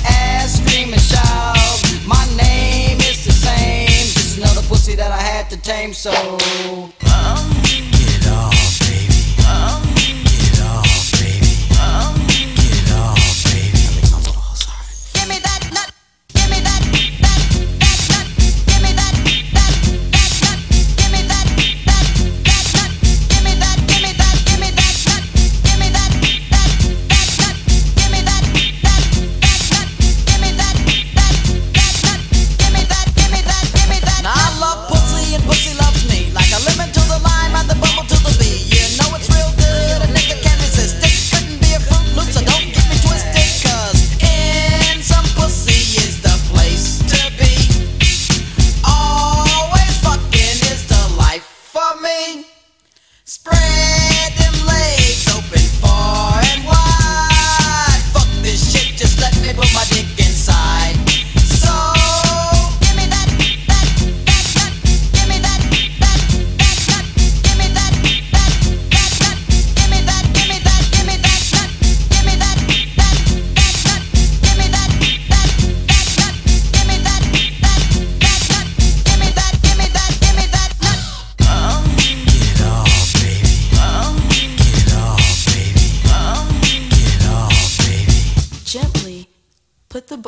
me. Spread them legs open far and wide. Fuck this shit, just let me put my dick inside. So give me that, that, that nut. Give me that, that, that nut. Give me that, that, that nut. Give me that, give me that, give me that nut. Give me that, that, that nut. Give me that, that, that nut. Give me that, that, that nut. Give me that, give me that, give me that nut. Um, Get off, baby. um, Get off, baby. um. Get off, baby. Gently put the ball.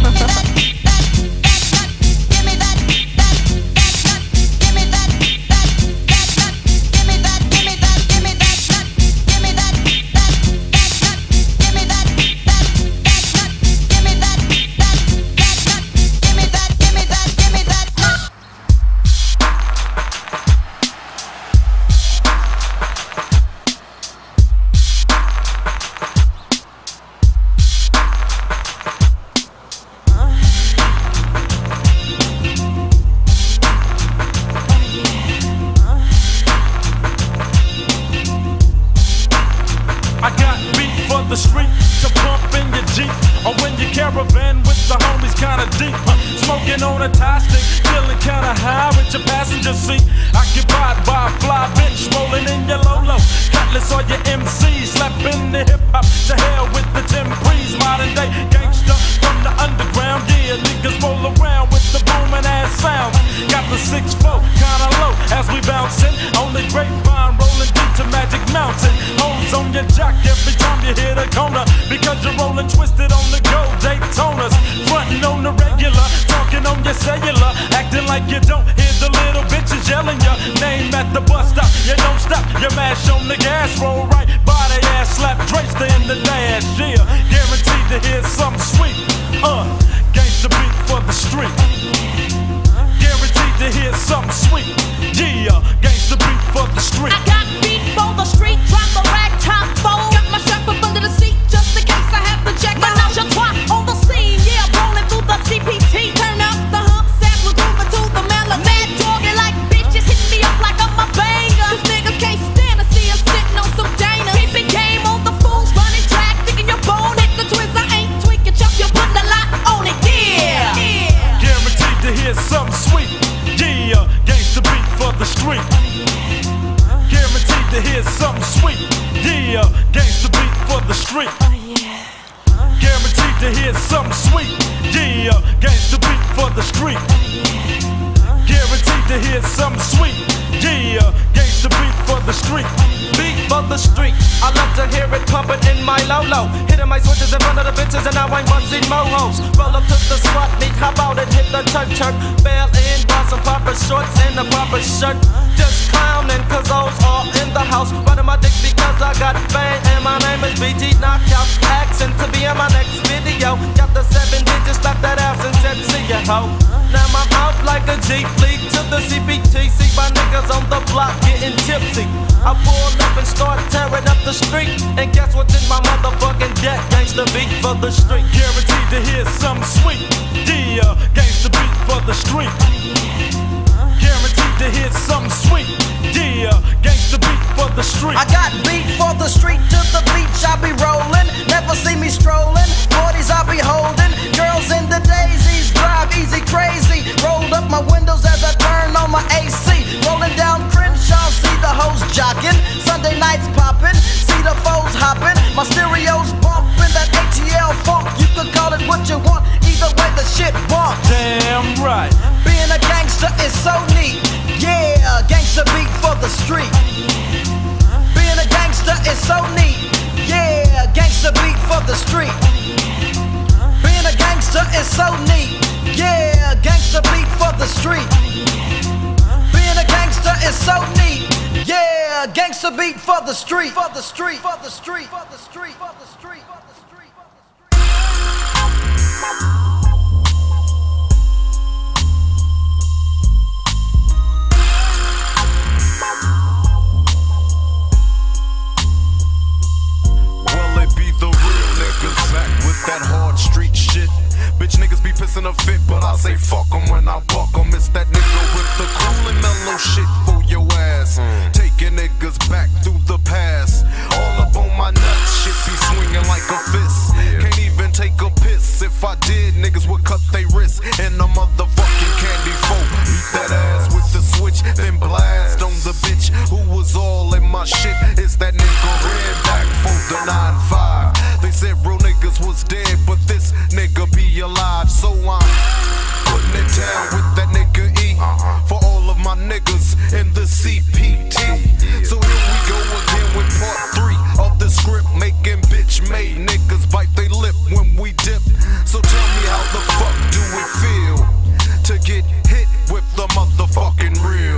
I got beat for the street to pump in your Jeep, or when your caravan with the homies kinda deep. Huh? Smoking on a tie stick, feeling kinda high with your passenger seat. Occupied by a fly bitch, rolling in your Lolo. Cutlass on your M C, slapping the hip hop. To hell with the Tim Breeze, modern day gangster from the underground. Yeah, niggas roll around with the booming ass sound. Got the six four kinda low as we bouncing on the grapevine, rolling deep to Magic Mountain. Holes on your jock every time you hit a corner, because you're rolling twisted on the go Daytonas. Frontin' on the regular, talking on your cellular, acting like you don't hear the little bitches yelling your name at the bus stop. You don't stop, you mash on the gas, roll right by the ass, slap Drake in the dash. Yeah, guaranteed to hear something sweet. Uh, gangsta beat for the street. Guaranteed to hear something sweet. Yeah, gangsta beat for the street. I got beat for the street, drop the rag top fold. Got my strap up under the seat just in case I have to check. Menage a trois on the scene, yeah, rolling through the C P T. Turn up the hump set, we're grooving to the melody. Mad dogging like bitches, hitting me up like I'm a banger. Cause niggas can't stand to see us sitting on some Dana. Keeping game on the fools, running track, thinking your bone hit the twist. I ain't tweaking, chop, you're putting a lot on it, yeah. yeah. Guaranteed to hear something sweet. Yeah, gangsta beat for the street. Guaranteed to hear something sweet. Yeah, gangsta beat for the street. Guaranteed to hear something sweet. Yeah, gangsta beat for the street. Guaranteed to hear something sweet. Yeah, gangsta beat for the street. Beat for the street. I love to hear it pumping in my low-low. Hitting my switches in front of the bitches and now I ain't busting mohos. Roll up to the spot, meet, hop out and hit the turk-turk. Bail in, buy some proper shorts and a proper shirt. Just clowning cause those are in the house. Running my dick because I got fame and my name is B G Knockout. Asking to be in my next video. Got the seven digits, slap that ass and said see ya ho. Now my mouth like a G, fleet to the C P T. See my niggas on the block getting tipsy. I pull up and start tearing up the street. And guess what's in my motherfucking deck? Gangsta beat for the street. Guaranteed to hear something sweet. Yeah, gangsta beat for the street. Guaranteed to hear something sweet. Yeah, gangsta beat for the street. I got beat for the street, to the beach I be rolling. Never see me strolling, forties I be holding. Girls in the daisies, drive easy crazy. Rolled up my windows as I turn on my A C. Rolling down Crenshaw, see the hoes jocking. Sunday nights popping, see the foes hopping. My stereo's bumping that A T L funk. You can call it what you want, either way the shit bumps. Damn right. Being a gangster is so neat. Yeah, gangster beat for the street. Being a gangster is so neat. Yeah, gangster beat for the street. Being a gangster is so neat. Yeah, gangster beat for the street. Being a gangster is so neat. Yeah, gangster beat for the street. For the street. For the street. For the street. For the street. For the street. That hard street shit. Bitch niggas be pissing a fit, but I say fuck 'em when I buck 'em. It's that nigga with the cool and mellow shit for your ass. niggas back through the past. All up on my nuts, shit be swinging like a fist. Can't even take a piss. If I did, niggas would cut they wrists in a motherfucking candy folk. Beat that ass with the switch, then blast on the bitch who was all in my shit. It's that nigga ran back for the nine five. They said real niggas was dead, but this nigga be alive. So I'm putting it down with that nigga E for all of my niggas in the C P T. So here we go again with part three of the script, making bitch made niggas bite they lip when we dip. So tell me how the fuck do it feel to get hit with the motherfucking real?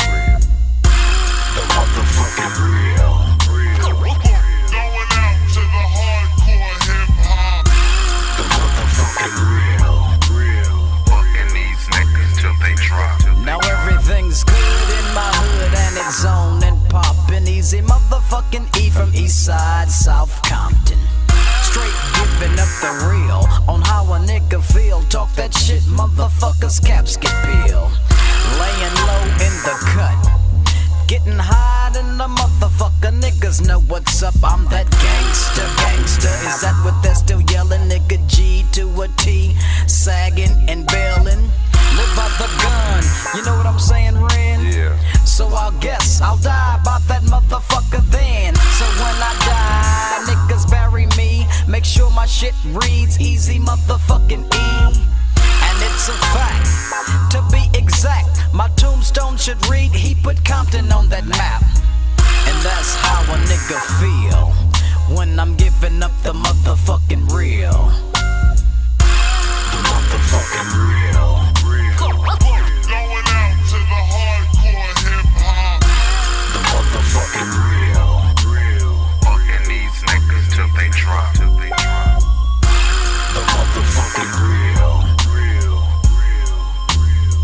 The motherfucking real. Going out to the hardcore hip hop. The motherfucking real. Real. Fucking these niggas till they drop. Now everything's good in my hood and it's on and poppin'. Easy motherfucking E from East Side, South Compton. Straight giving up the real on how a nigga feel. Talk that shit, motherfuckers, caps get peeled. Laying low in the cut, getting high in the motherfucker. Niggas know what's up. I'm that gangster, gangster. Is that what they're still yelling? Nigga G to a T, sagging and bailing. Live by the gun, you know what I'm saying, Ren? Yeah. So I'll guess I'll die by that motherfucker then. So when I die, niggas bury me. Make sure my shit reads easy motherfucking E. And it's a fact, to be exact, my tombstone should read he put Compton on that map. And that's how a nigga feel when I'm giving up the motherfucking real. The motherfucking real. Going out to the hardcore hip hop. The motherfucking real. Real. Fucking these niggas till they drop. Till they drop. The motherfucking real. Real. Real. Real.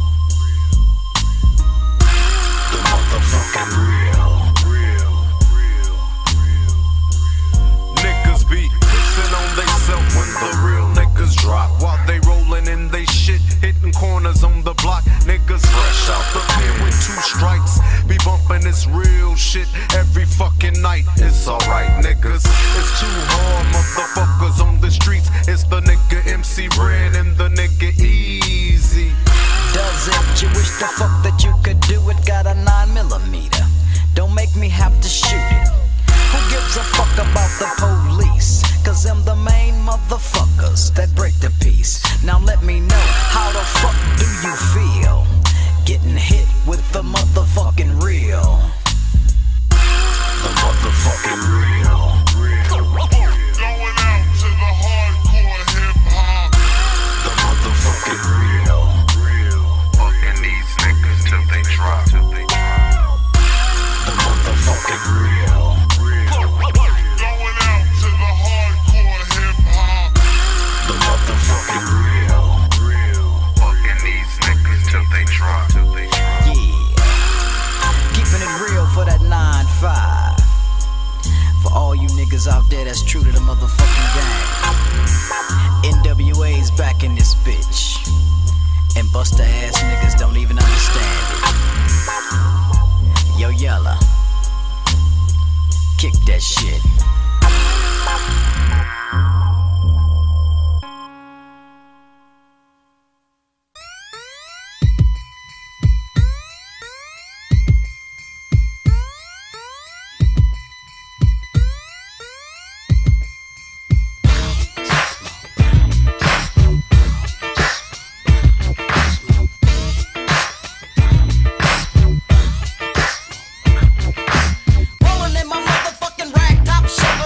The motherfucking real. Real. Real. Real. Niggas be pissing on theyself when the real niggas drop while they rolling in they shit, hitting corners on the block. Niggas fresh out the pen with two strikes, be bumping this real shit every fucking night. It's alright, niggas. It's too hard, motherfuckers on the streets. It's the nigga M C Ren and the nigga Easy. Does it? You wish the fuck that you could do it? Got a nine millimeter. Don't make me have to shoot it. Who gives a fuck about the police? Cause I'm the main motherfuckers that break the peace. Now let me know, how the fuck do you feel getting hit with the motherfucking real? The motherfucking real. Real. Going out to the hardcore hip hop. The motherfucking real. Real. Fucking these niggas till they drop. Till they drop. The motherfucking real. Going out to the hardcore hip hop. The motherfucking real. Real. Fucking these niggas till they drop. Till they drop. Yeah. Keeping it real for that nine five. For all you niggas out there that's true to the motherfucking game. N W A's back in this bitch. And buster ass niggas don't even understand it. Yo, Yella. Kick that shit. Rolling in my motherfucking rag top shit.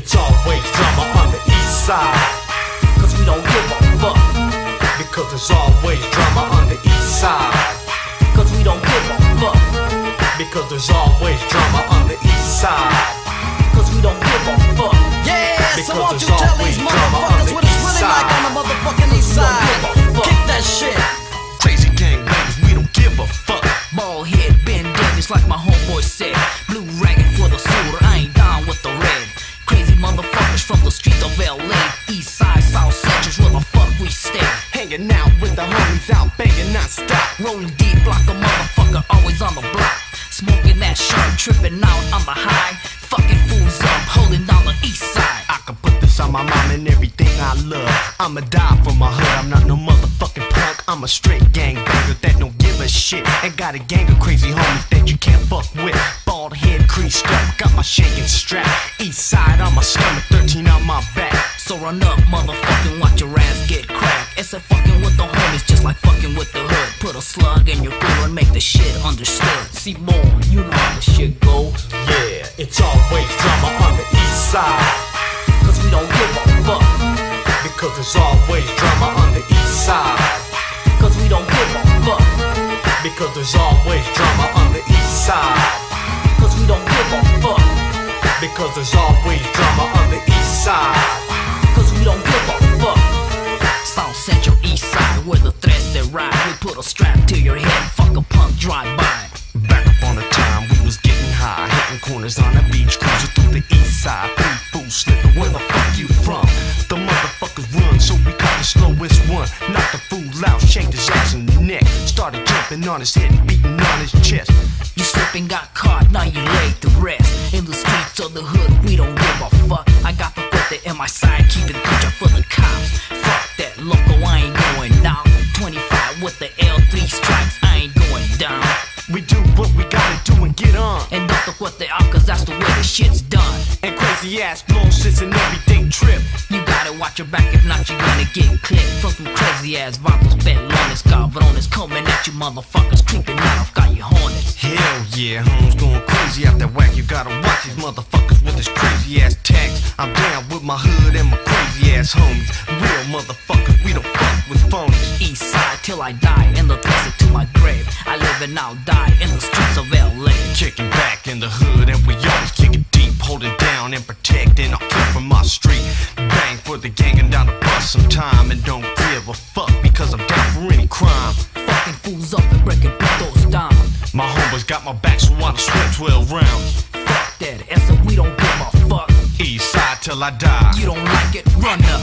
it's always drama on the east side. Cause we don't give a fuck. Because there's always drama on the east side. Cause we don't give a fuck. Because there's always drama on the east side. Cause we don't give a fuck. Yeah, because so won't you there's tell always these drama on motherfuckers the what it's east really side. like on the motherfucking east side. Kick that shit. Crazy gang bangers, we don't give a fuck. Bald head, Ben Davis, like my homeboy said. Blue ragged for the silver, I ain't down with the red. Crazy motherfuckers from the streets of L A. East side, South Central's where the fuck we stay. Hanging out with the homies out banging non-stop. Rolling deep, block a motherfucker always on the block. Smoking that sharp, tripping out on the high. Fucking fools up, holding down the east side. I can put this on my mom and everything I love. I'ma die for my hood, I'm not no motherfucking punk. I'm a straight gangbanger that don't give a shit. And got a gang of crazy homies that you can't fuck with. Bald head creased up, got my shaking strap. East side on my stomach, thirteen on my back. So run up, motherfucking, watch your ass get cracked. It's a fucking with the homies, just like fucking with the hood. Put a slug in your cooler and make the shit understood. See more, you know how the shit go. Yeah, it's always drama on the east side. Cause we don't give a fuck. Because there's always drama on the east side. Cause we don't give a fuck. Because there's always drama on the east side. Cause we don't give a fuck. Because there's always drama on the east side. Cause we don't give a fuck. South Central East Side, where the threats that ride. We put a strap to your head, fuck a punk drive-by. Back up on the time, we was getting high. Hitting corners on the beach, cruising through the east side. Free food slipping, where the fuck you from? The motherfuckers run, so we caught the slowest one. Knocked the fool out, shanked his ass in the neck. Started jumping on his head and beating on his chest. You slipping, got caught, now you laid to rest. In the streets of the hood, we don't give a fuck. I got the foot in my side, keeping picture for the cops. Fuck that loco, I ain't going down. twenty-five with the L three stripes, I ain't going down. We do what we gotta do and get on. And don't look what they are, cause that's the way the shit's done. And crazy ass flow shit's an everyday trip. You gotta watch your back, if not you're gonna get clipped. From some crazy ass vatos, pelones, cabrones, coming at you motherfuckers, creeping out, got you hornets. Hell yeah, homes going crazy out that whack. You gotta watch these motherfuckers with this crazy ass tax. I'm down with my hood and my crazy ass homies. Real motherfuckers, we don't fuck with phonies. East side till I die, and the place it to my grave. I live and I'll die in the streets of L A. Kicking back in the hood and we always kick it deep. Holding down and protecting our kid from my street. Bang for the gang and down to bust some time. And don't give a fuck because I'm down for any crime. Fucking fools up and breaking those down. My homeboys got my back so I don't sweat twelve rounds. Fuck that, and so we don't give a fuck. East side till I die. You don't like it, run up.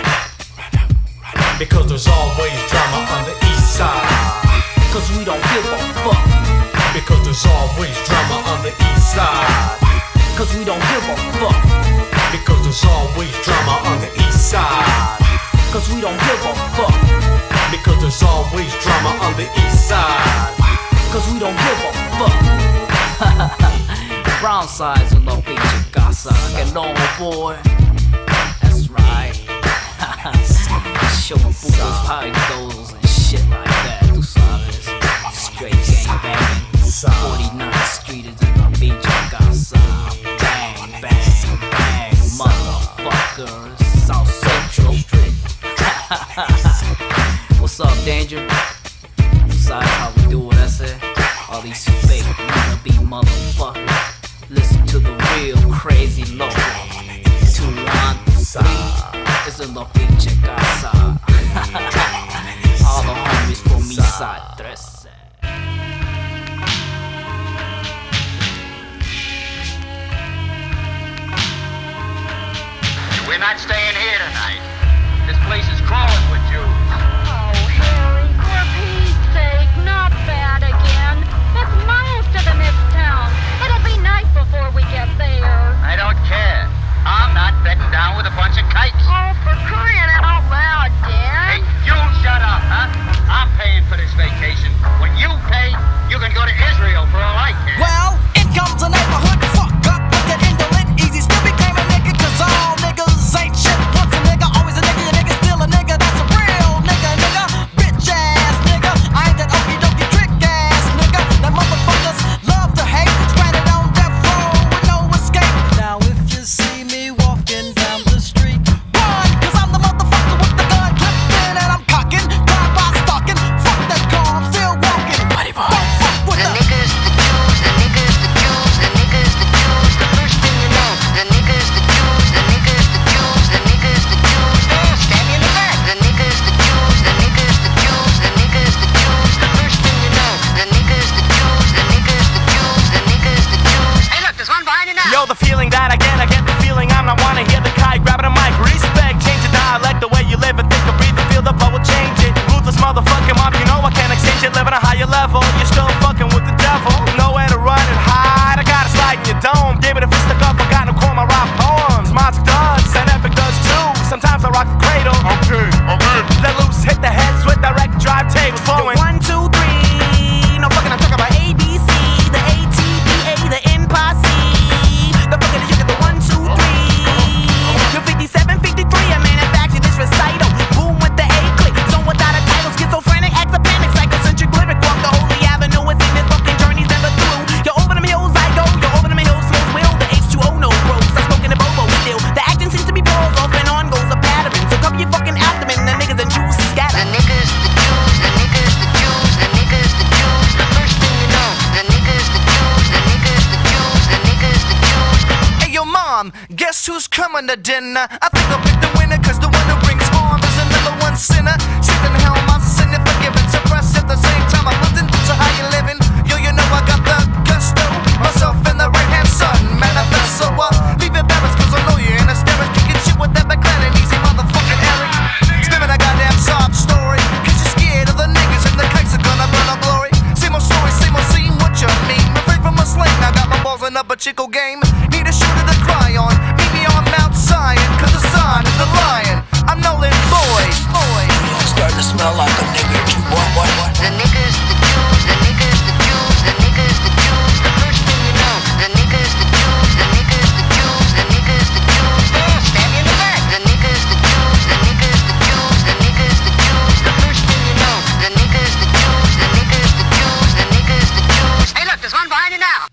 Because there's always drama on the east side. Cause we don't give a fuck. Because there's always drama on the east side. Cause we don't give a fuck. Because there's always drama on the east side. Cause we don't give a fuck. Because there's always drama on the east side. Cause we don't give a fuck. Brown sides in the beach of casa. Get on, boy. That's right. Show my boogers how it goes and shit like that. Tu sabes. Straight gang banging. forty-ninth Street is in the beach of casa. Bang, bang, bang. Motherfuckers. South Central Street. What's up, Danger? Besides how we do it, that's it. All these fake wannabe motherfuckers. Listen to the real crazy local. Two, one, three. It's in the beach of casa. All the homies from east side, tres. We're not staying here tonight. This place is crawling with you. Oh, Harry, for Pete's sake, not bad again. It's miles to the next town. It'll be night before we get there. I don't care. I'm not bedding down with a bunch of kikes. Oh, for crying out loud, Dad. Hey, you shut up, huh? I'm paying for this vacation. When you pay, you can go to Israel for all I care. Well, it comes a neighborhood fuck up with the indolent. Easy still became a nigga, cause all niggas ain't shit. Once a nigga, always a nigga. Your nigga still a nigga. That's a Guess who's coming to dinner? I think I'll pick the winner, cause the one who brings harm is the number one sinner. Sit in hell, I'm sinning, forgiven, suppressed at the same time. I put in, so how you living? Yo, you know I got the gusto. Myself in the right hand sun, manifest, so what? Leave it balance, cause I know you're in a stare, kicking shit with that McLaren, easy motherfucking Eric. Spinning a goddamn sob story, cause you're scared of the niggas and the kites are gonna burn up glory. Same old story, same old scene, what you mean? I'm free from a sling, I got my balls in up a Chico game. Need a shooter to cry on, meet me on Mount Zion, cause the sign is the lion. I'm Nolan Boyd, boy. Starting to smell like a nigga or two, boy, boy, boy. The niggas, the Jews, the niggas, the Jews, the niggas, the Jews. The first thing you know, the niggas, the Jews, the niggas, the Jews, the niggas, the Jews. Yeah, stab you in the back. The niggas, the Jews, the niggas, the Jews, the niggas, the Jews. The first thing you know, the niggas, the Jews, the niggas, the Jews, the niggas, the Jews. Hey, look, there's one behind you now.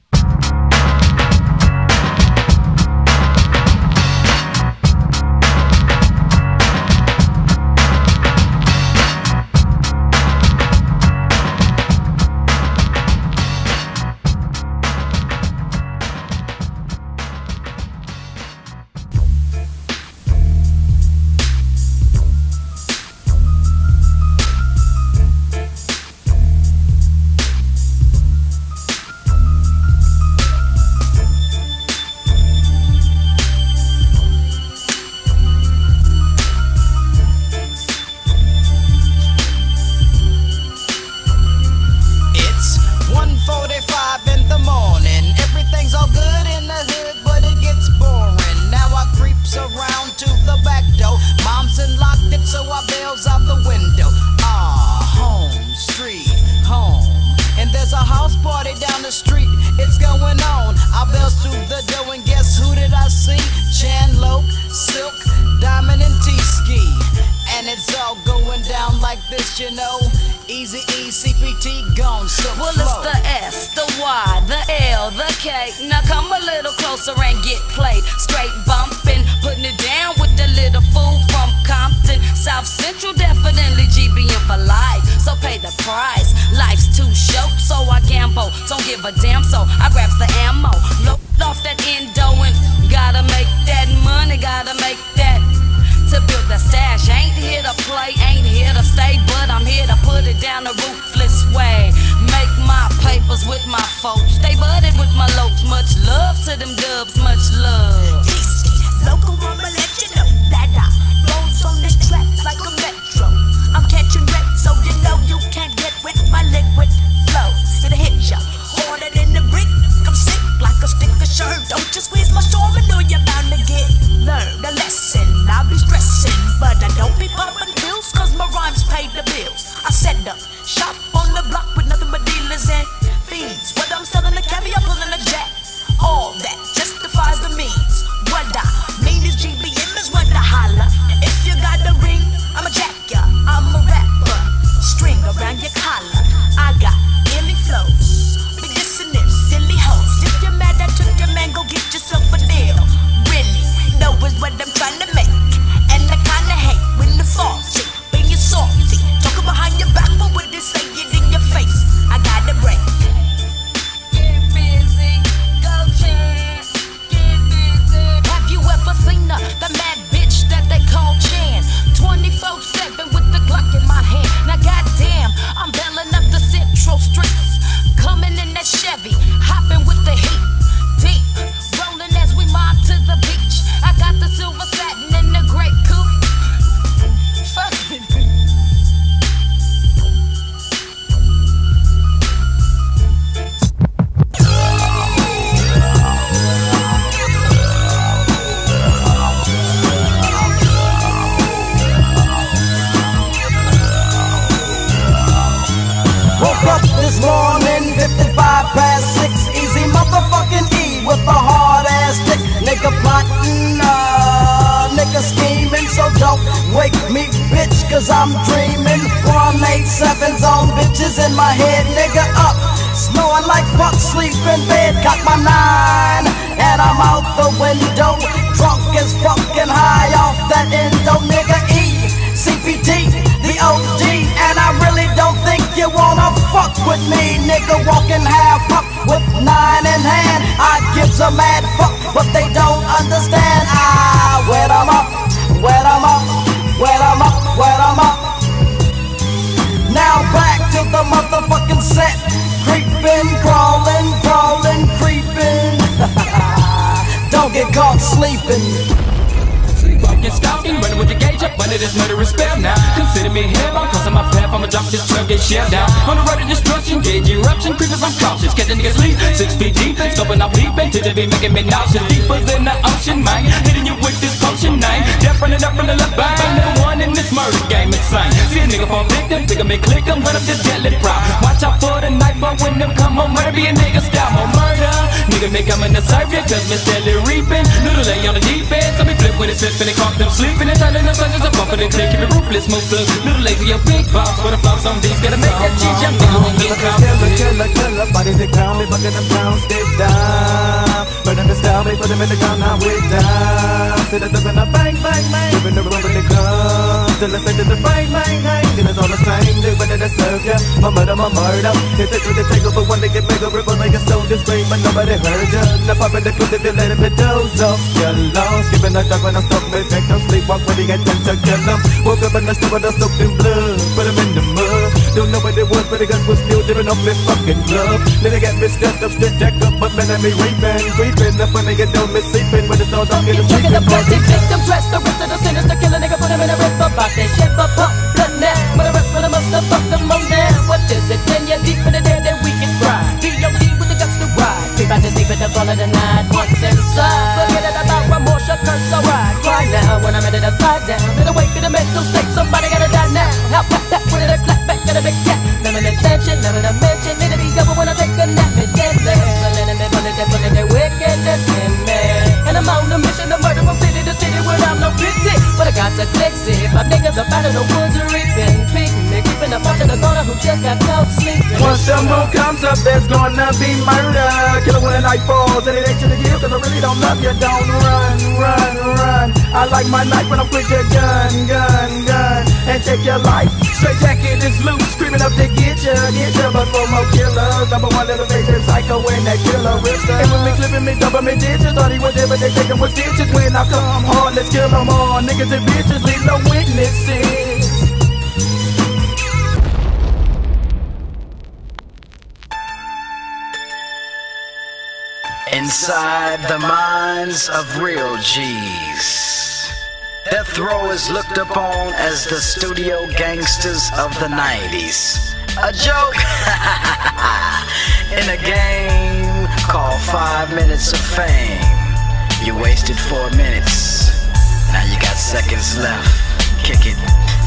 Cause I'm dreaming one eight sevens on bitches in my head, nigga up. Snoring like fuck, sleep in bed, got my nine, and I'm out the window, drunk as fucking high off that endo, nigga. E, C P T, the O G, and I really don't think you wanna fuck with me, nigga. Walking half up with nine in hand. I gives a mad fuck, but they don't understand. I wet 'em up, wet 'em up, wet 'em up, wet 'em up. Now back to the motherfucking set. Creeping, crawling, crawling, creeping. Don't get caught sleeping. Get stalking, running with your gauge up under this murderous spell now. Consider me hellbound, cause on my path, I'ma drop this truck, get shelled down. On the road of destruction, gauge eruption, creepers, I'm cautious. Catch a nigga sleep, six feet deep, scoping out peeping, till they be making me nauseous. Deeper than the ocean, man, hitting you with this potion name. Death running up from the left bang, number one in this murder game, insane. See a nigga fall victim, pick him and click him, run up this deadly proud. Watch out for the knife, but when them come home, murder be a nigga style, more murder. Nigga may come in to serve you, cause me steadily reaping. Little lay on the deep end, so me flip with it, slip and it caught them sleeping and turning the sun's a bumping and clear, keep it ruthless, move thug. Little lazy, a big boss, with a floss on these, gotta make that cheese, young nigga won't get caught. Killer, killer, killer, bodies they crown me, bucking them pounds, stick down. Burn them to style, they put them in the ground, now we down. Sit up in a bang, bang, bang, living the room when they come. Till it's to the bang, bang, bang, and it's all the same, do better to serve ya. My murder, my murder, hit it to the table, but when they get bigger, ripple like a soldier scream, but nobody heard ya. Now popping the clip if you let it doze off, you're lost. Giving a dog when I'm stuck, make them sleepwalk when they get time to kill them. Woke up in the store with a soaked in blood, put them in the mud. Don't know what it was, but the guns was still dipping off this fucking glove. Then they got me stepped up, still jacked up, but man, I be raping, creeping. Up when they get done, me sleeping, when it's all dark, get them sleeping. Look at the bloody victim, dressed the rest of the sinister killer nigga, put him in a river, box that shit, but pop, blood now. But the rest of them must have fucked them on down. What is it, then you're deep in the dead, then we can cry. D O D with the guts to ride. Creep out to sleep at the fall of the night, once inside. Forget it about remorse, your curse, alright. Cry now, when I'm ready to lie down. Then awake in the mental state, somebody gotta die now. Now pop that, with it a clap back, got a big cat. None of the tension, none of the mention. It'll be double when I take a nap, it's dead there. Bullet in me, bullet, they bullet, they wickedness in me. And I'm on a mission to murder from city to city without no pity. But I got to fix it. My niggas up out of the woods are reaping, picking, keeping up under the corner who just got no sleeping. Once the moon comes up, there's gonna be murder. Killer when the night falls, and it ain't to the hill, cause I really don't love you. Don't run, run, run. I like my knife when I'm quick to gun, gun, gun, and take your life. Straight jacket is loose, screaming up to get ya, get ya. But for more killers, number one little baby psycho when that killer wrister. And when me clipping me, double me ditches, thought he was there, but they take him with stitches. When I come hard, let's kill them all. Niggas and bitches, leave no witnesses. Inside the minds of real G's, death row is looked upon as the studio gangsters of the nineties. A joke in a game called Five Minutes of Fame. You wasted four minutes, now you got seconds left. Kick it.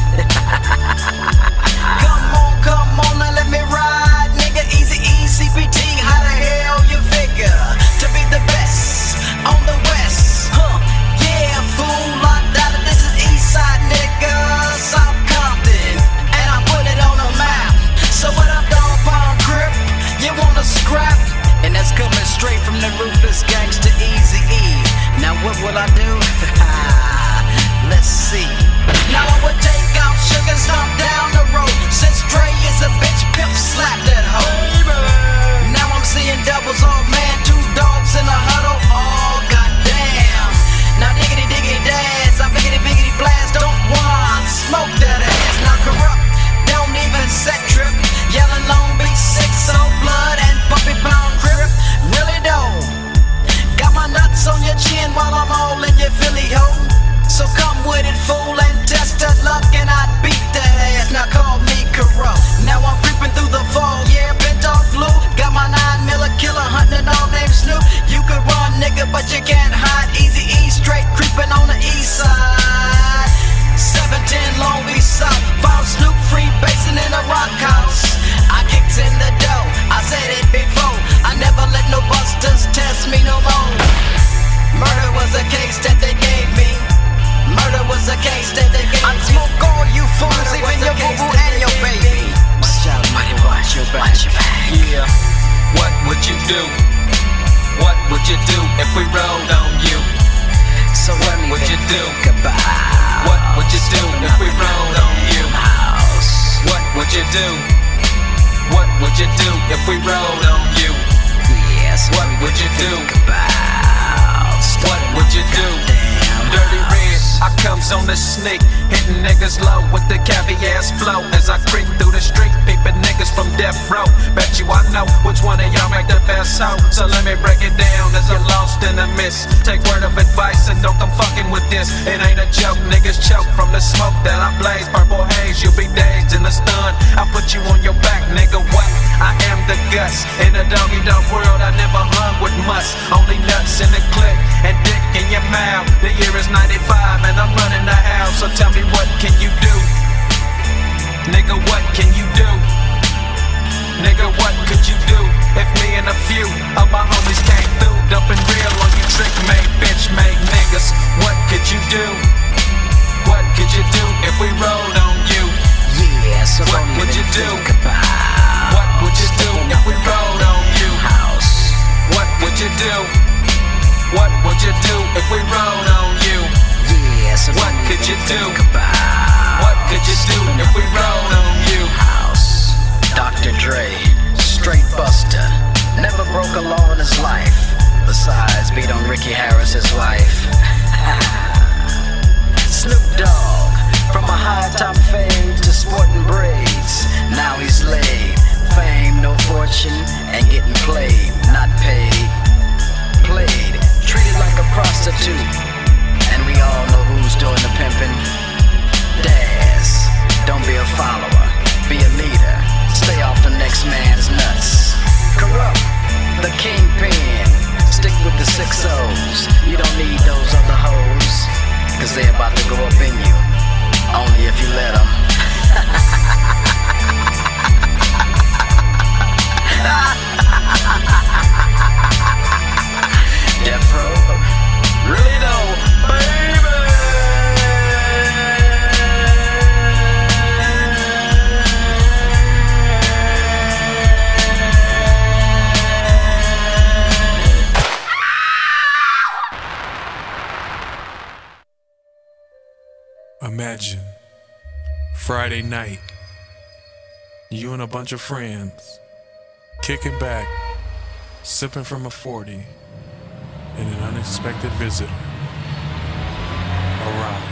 Come on, come on, now let me ride, nigga. Easy E, C P T, how the hell you figure to be the best on the west? Huh? Yeah, fool, I doubt it. This is Eastside, nigga, South Compton, and I put it on the map. So what up, dog pound grip? You wanna scrap? And that's coming straight from the ruthless gangster Easy E. Now what will I do? Let's see. Now I would take out Sugar Stomp down the road, since Dre is a bitch, pimp slap that hoe. Now I'm seeing doubles, oh man, two dogs in a huddle, oh goddamn. Now diggity diggity dash, I biggity biggity blast, don't want smoke that ass. Now corrupt, don't even set trip, yelling Long Beach six, so blood and puppy pound grip. Really though, got my nuts on your chin while I'm all in your Philly hoe. So come with it, fool, and test that luck, and I beat that ass. Now call me corrupt. Now I'm creeping through the fall, yeah, bent off blue. Got my nine miller killer hunting a dog named Snoop. You can run, nigga, but you can't hide. Easy E, straight creeping on the east side. seven ten Long Beach South. Found Snoop free basing in a rock house. I kicked in the door, I said it before. I never let no busters test me no more. Murder was a case that they gave me. Murder was a case that they gave me. I smoke all you fools, even your boo-boo and your baby. Watch out, mighty, watch your back. Watch your back. Yeah, what would you do? What would you do if we rolled on you? So what would you do? Goodbye. What would you do if we rolled on you? What would you do? What would you do if we rolled on you? Yes, what would you do? What would you do? Dirty Red, I comes on the sneak, hitting niggas low with the caviar's flow. As I creep through the street, peeping niggas from death row. Bet you I know which one of y'all make the best hoe. So let me break it down as I'm lost in the mist. Take word of advice and don't come fucking with this. It ain't a joke, niggas choke from the smoke that I blaze. Purple haze, you'll be dazed in the stun. I put you on your back, nigga, what? I am the guts. In a doggy dog world, I never hung with must. Only nuts in the clip and dick in your mouth. The year is ninety-five and I'm running the house. So tell me, what can you do? Nigga, what can you do? Nigga, what could you do if me and a few of my homies came through, dumping real on you trick made, bitch made niggas? What could you do? What could you do if we rolled on you? Yeah, so what would you do? What would you do if we rolled on you? House. What would you do? What would you do if we rolled on you? Yeah, so what could you do? What could you do if we rolled on you? House. Doctor Dre, straight buster, never broke a law in his life. Besides, beat on Ricky Harris's wife. Snoop Dogg, from a high top fade to sporting braids. Now he's laid, fame, no fortune, and getting played, not paid. Played, treated like a prostitute, and we all know who's doing the pimping. Daz, don't be a follower, be a leader. Stay off the next man's nuts. Corrupt, the kingpin. Stick with the six O's. You don't need those other hoes, cause they're about to go up in you. Only if you let them. Death Row, really though, baby. Imagine Friday night, you and a bunch of friends kicking back, sipping from a forty, and an unexpected visitor arrives.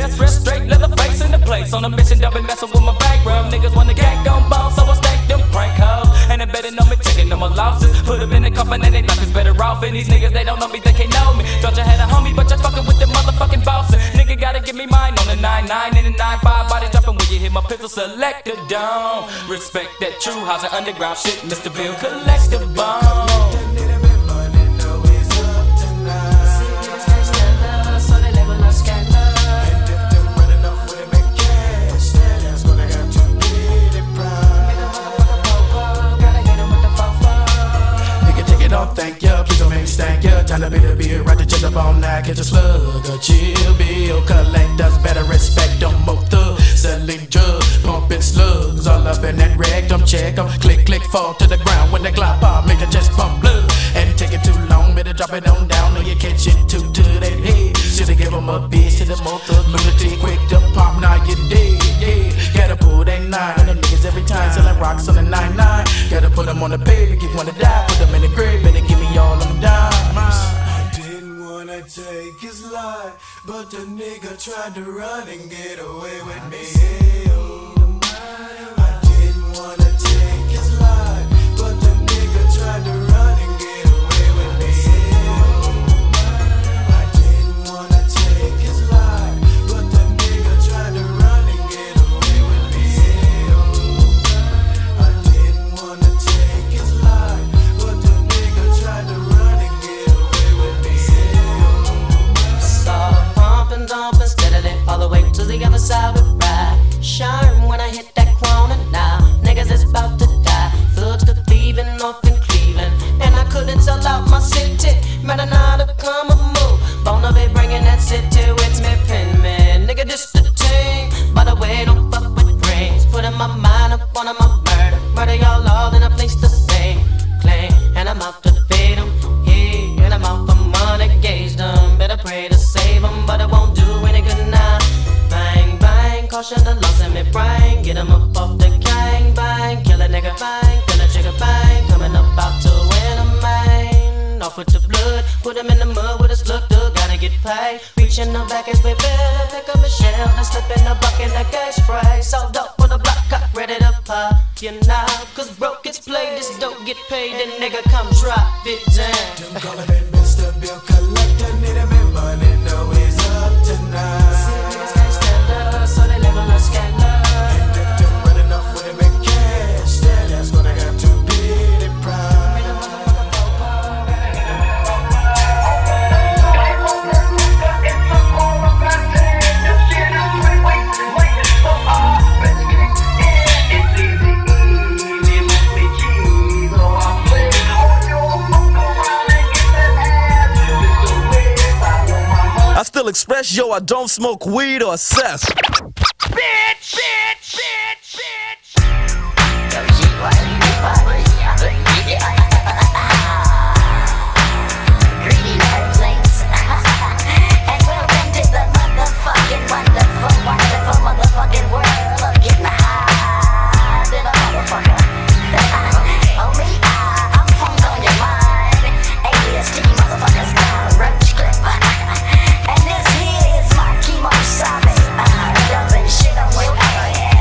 On a mission, double messing with my background. Niggas wanna get gon' ball, so I stack them pranks. losses. Put them in the coffin and they life is better off. And these niggas, they don't know me, they can't know me. Thought you had a homie, but you're fucking with the motherfucking bosses. Nigga gotta give me mine on the nine nine and the nine five. Body dropping when you hit my pistol selector down. Respect that true house and underground shit, Mister Bill, collect the bomb. Don't thank ya, please don't make me stank ya. Time to be the beer, right to check up on that. Catch a slug, a chill bill. Collectors better respect them both thugs. Selling drugs, pumping slugs. All up in that rectum, check em. Click, click, fall to the ground when the clock pop. Make the chest pump blood. And take it too long, better drop it on down. Or you catch it too to that head. Shoulda give them a bitch to the motor. Lunatic, quick to pop, now you dead. Yeah, gotta pull that nine on them niggas every time. Selling rocks on the nine nine. Gotta put them on the pavement, if you wanna die, put them in the grave. Better give me all them dimes. I didn't wanna take his life, but the nigga tried to run and get away with me. I didn't wanna take his life, but the nigga tried to run and get away with me. I didn't wanna take his life, but the nigga tried to run and get away with me. I didn't wanna take his life, but the nigga tried to run and get away with me. Soft pumping, dumping steadily all the way to the other side of the ride. Shine when I hit that corner now. Niggas is about to die. Thugs to thieving off in Cleveland, and I couldn't sell out my city. Better not to come a move. Bona be bringing that city with me, pin man. Nigga, this the team. By the way, don't fuck with rings. Putting my mind up on my murder. Murder y'all all in a place to sing. Claim, and I'm out to feed them. Yeah, and I'm out for money, gauge them. Better pray to save them, but it won't do any good now. Bang, bang, caution the loss in me brain. Get them up off the gang, bang. Kill a nigga, bang. Kill a trigger, bang. Coming up out to win a main. Off with the blood, put him in the mud with a slug dug. Gotta get paid. Reaching the back as we better. Pick up a shell and slip in the bucket like gas spray. Sold up for the block, cut ready to pop. You know, cause broke gets played. This don't get paid. Then nigga come drop it down. Them calling me Mister Bill Collector. Need him in money, know he's up tonight. So they level a scanner. And if they're running off with him in cash, then that's gonna have to be the prime. I still express, yo, I don't smoke weed or cess. Bitch, bitch, bitch, bitch. Greedy earthlings. And welcome to the motherfucking wonderful, wonderful motherfucking world of getting high to the motherfucker. Oh me, I, I'm funk on your mind. A D S T motherfucker style roach clip. And this here is my chemo summit. Uh, dumping shit on your ass.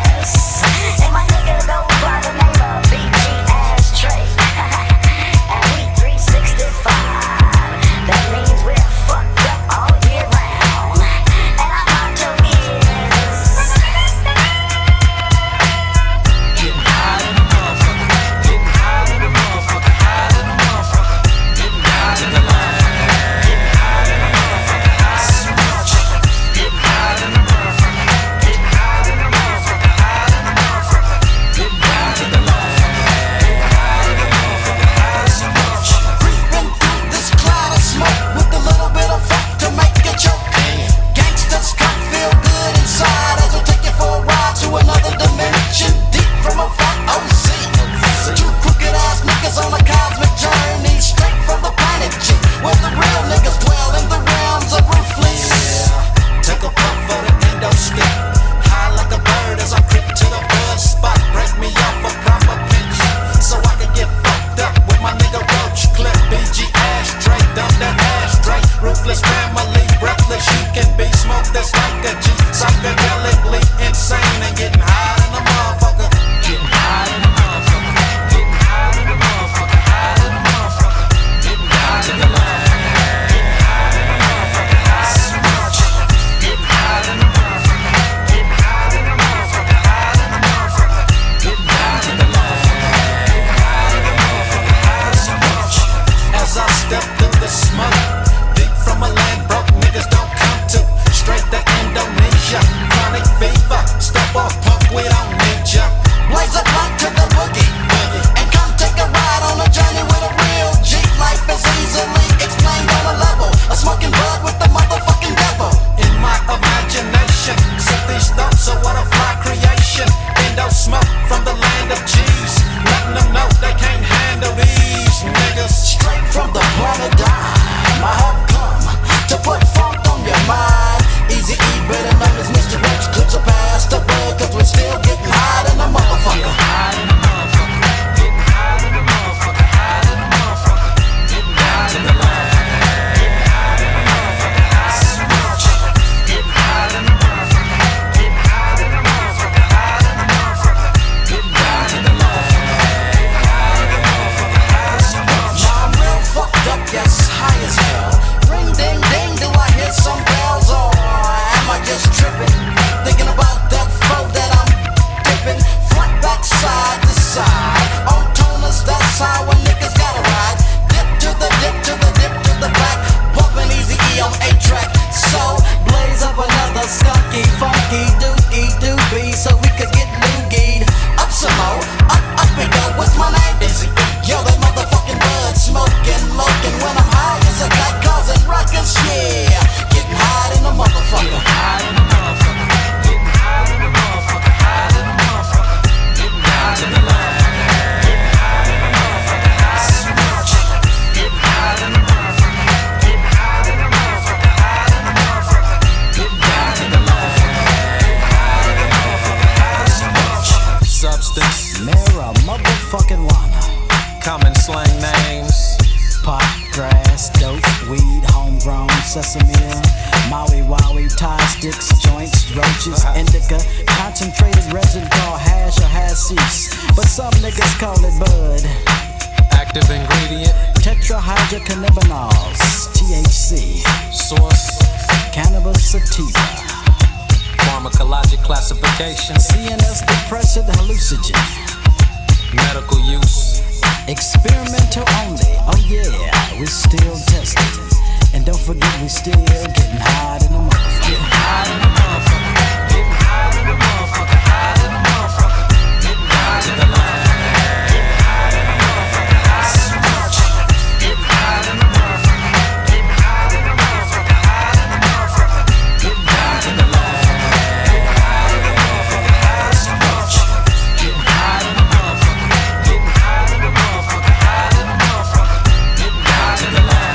weed, homegrown, sesame, Maui Wowie, tie sticks, joints, roaches, indica, concentrated resin called hash or hashish, but some niggas call it bud. Active ingredient, tetrahydrocannabinols, T H C. Source, cannabis sativa. Pharmacologic classification, C N S depressant hallucinogen. Medical use, experimental only. Oh yeah, we still testing. And don't forget we still getting high in the motherfucker. Getting high in the motherfucker. Getting high in the motherfucker. High in the motherfucker. Getting high to the line. Getting high in the motherfucker. High in the motherfucker. Getting high in the motherfucker. Getting high in the motherfucker. High in the motherfucker. Getting high to the line. Getting high in the motherfucker. High in the motherfucker. Getting high in the motherfucker. Getting high in the motherfucker. High in the motherfucker. Getting high to the line.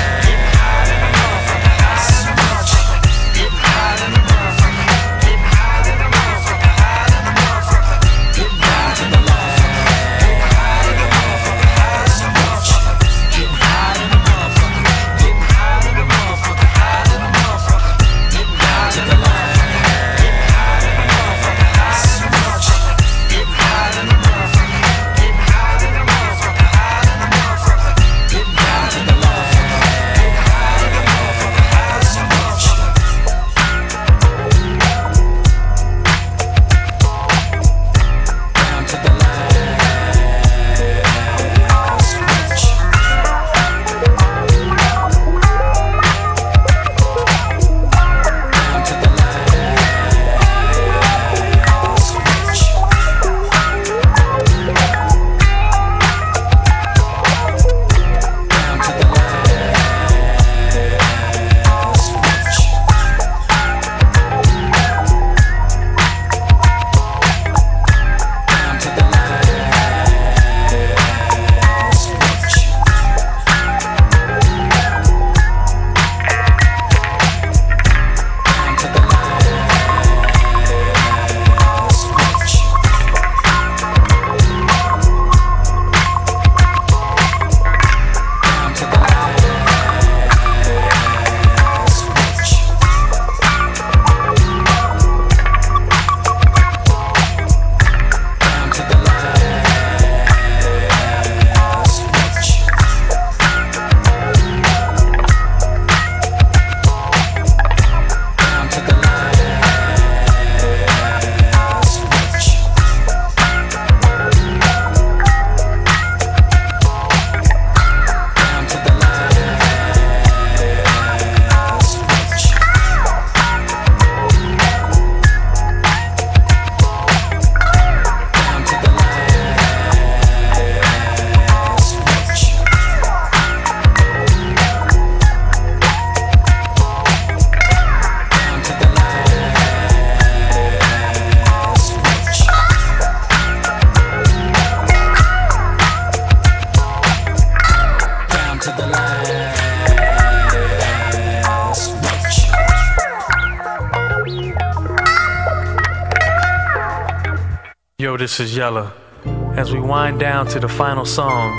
Yo, this is Yella. As we wind down to the final song,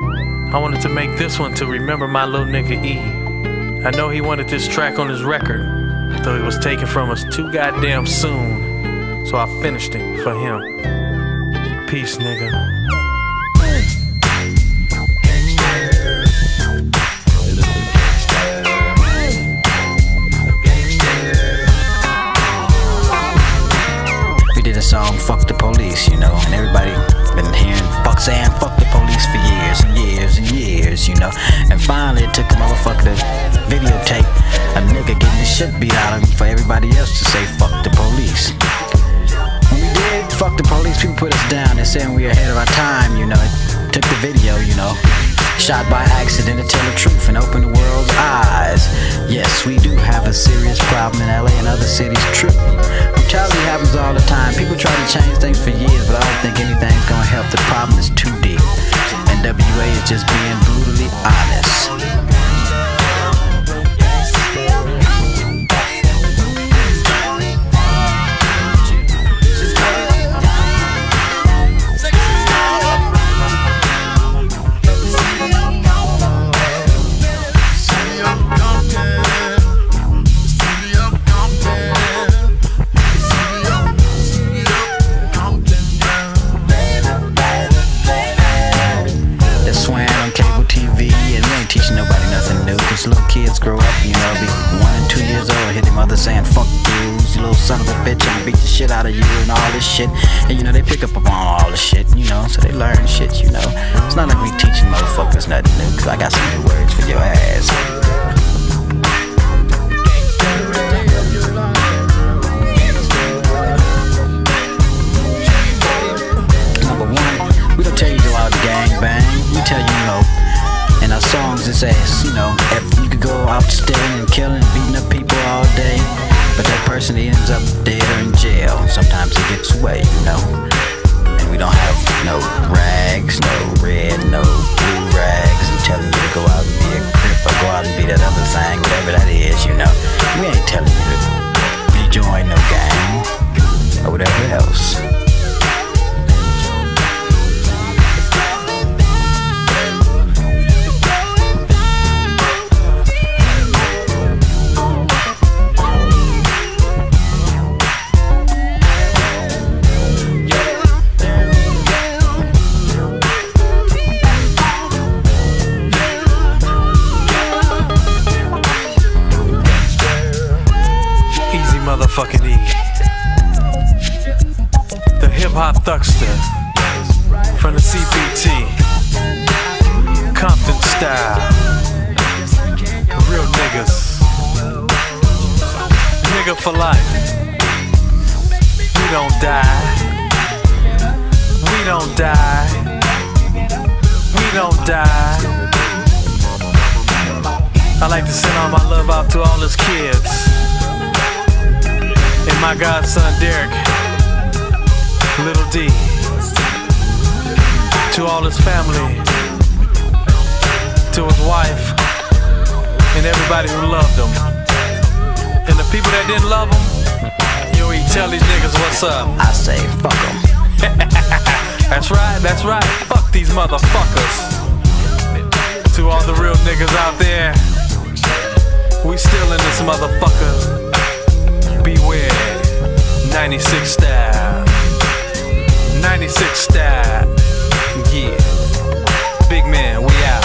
I wanted to make this one to remember my little nigga E. I know he wanted this track on his record, though it was taken from us too goddamn soon, so I finished it for him. Peace, nigga. Song fuck the police, you know, and everybody been hearing fuck saying fuck the police for years and years and years, you know, and finally it took a motherfucker to videotape a nigga getting the shit beat out of him for everybody else to say fuck the police. When we did fuck the police, people put us down and saying we were ahead of our time, you know. It took the video, you know, shot by accident to tell the truth and open the world's eyes. Yes, we do have a serious problem in L A and other cities, true. Brutality happens all the time. People try to change things for years, but I don't think anything's gonna help. The problem is too deep. N W A is just being brutally honest. watch little kids grow up, you know, be one and two years old, hear their mother saying, fuck you, you little son of a bitch, I'm gonna beat the shit out of you and all this shit. And you know, they pick up upon all the shit, you know, so they learn shit, you know. It's not like we teaching motherfuckers nothing new, cause I got some new words for your ass. Number one, we don't tell you to go out and gang bang, we tell you, you know, in our songs it says, you know, if you could go out stealing and killing, beating up people all day, but that person ends up dead or in jail. Sometimes he gets away, you know. And we don't have no rags, no red, no blue rags, and telling you to go out and be a crip or go out and be that other thing, whatever that is, you know. We ain't telling you to rejoin no gang or whatever else. Motherfucking E, the hip hop thuckster from the C P T, Compton style, real niggas, nigga for life. We don't die, we don't die, we don't die. I like to send all my love out to all his kids. And my godson Derek, Little D, to all his family, to his wife, and everybody who loved him. And the people that didn't love him, yo, he tell these niggas what's up. I say fuck them. That's right, that's right, fuck these motherfuckers. To all the real niggas out there, we still in this motherfucker. Beware, ninety-six style, ninety-six style, yeah, big man, we out.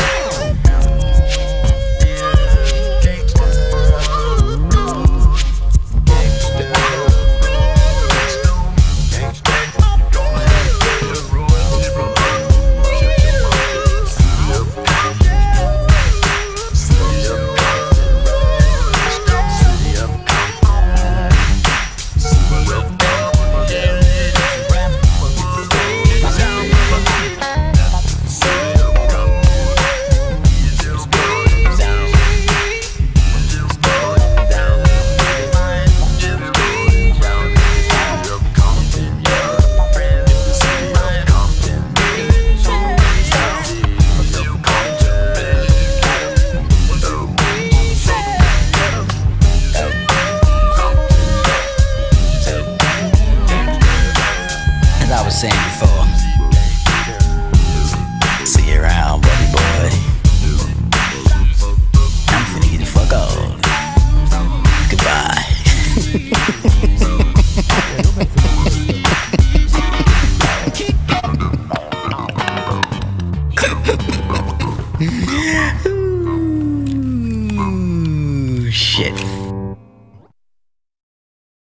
Saying before, see you around, buddy boy. I'm finna get the fuck on. Goodbye. Ooh, shit.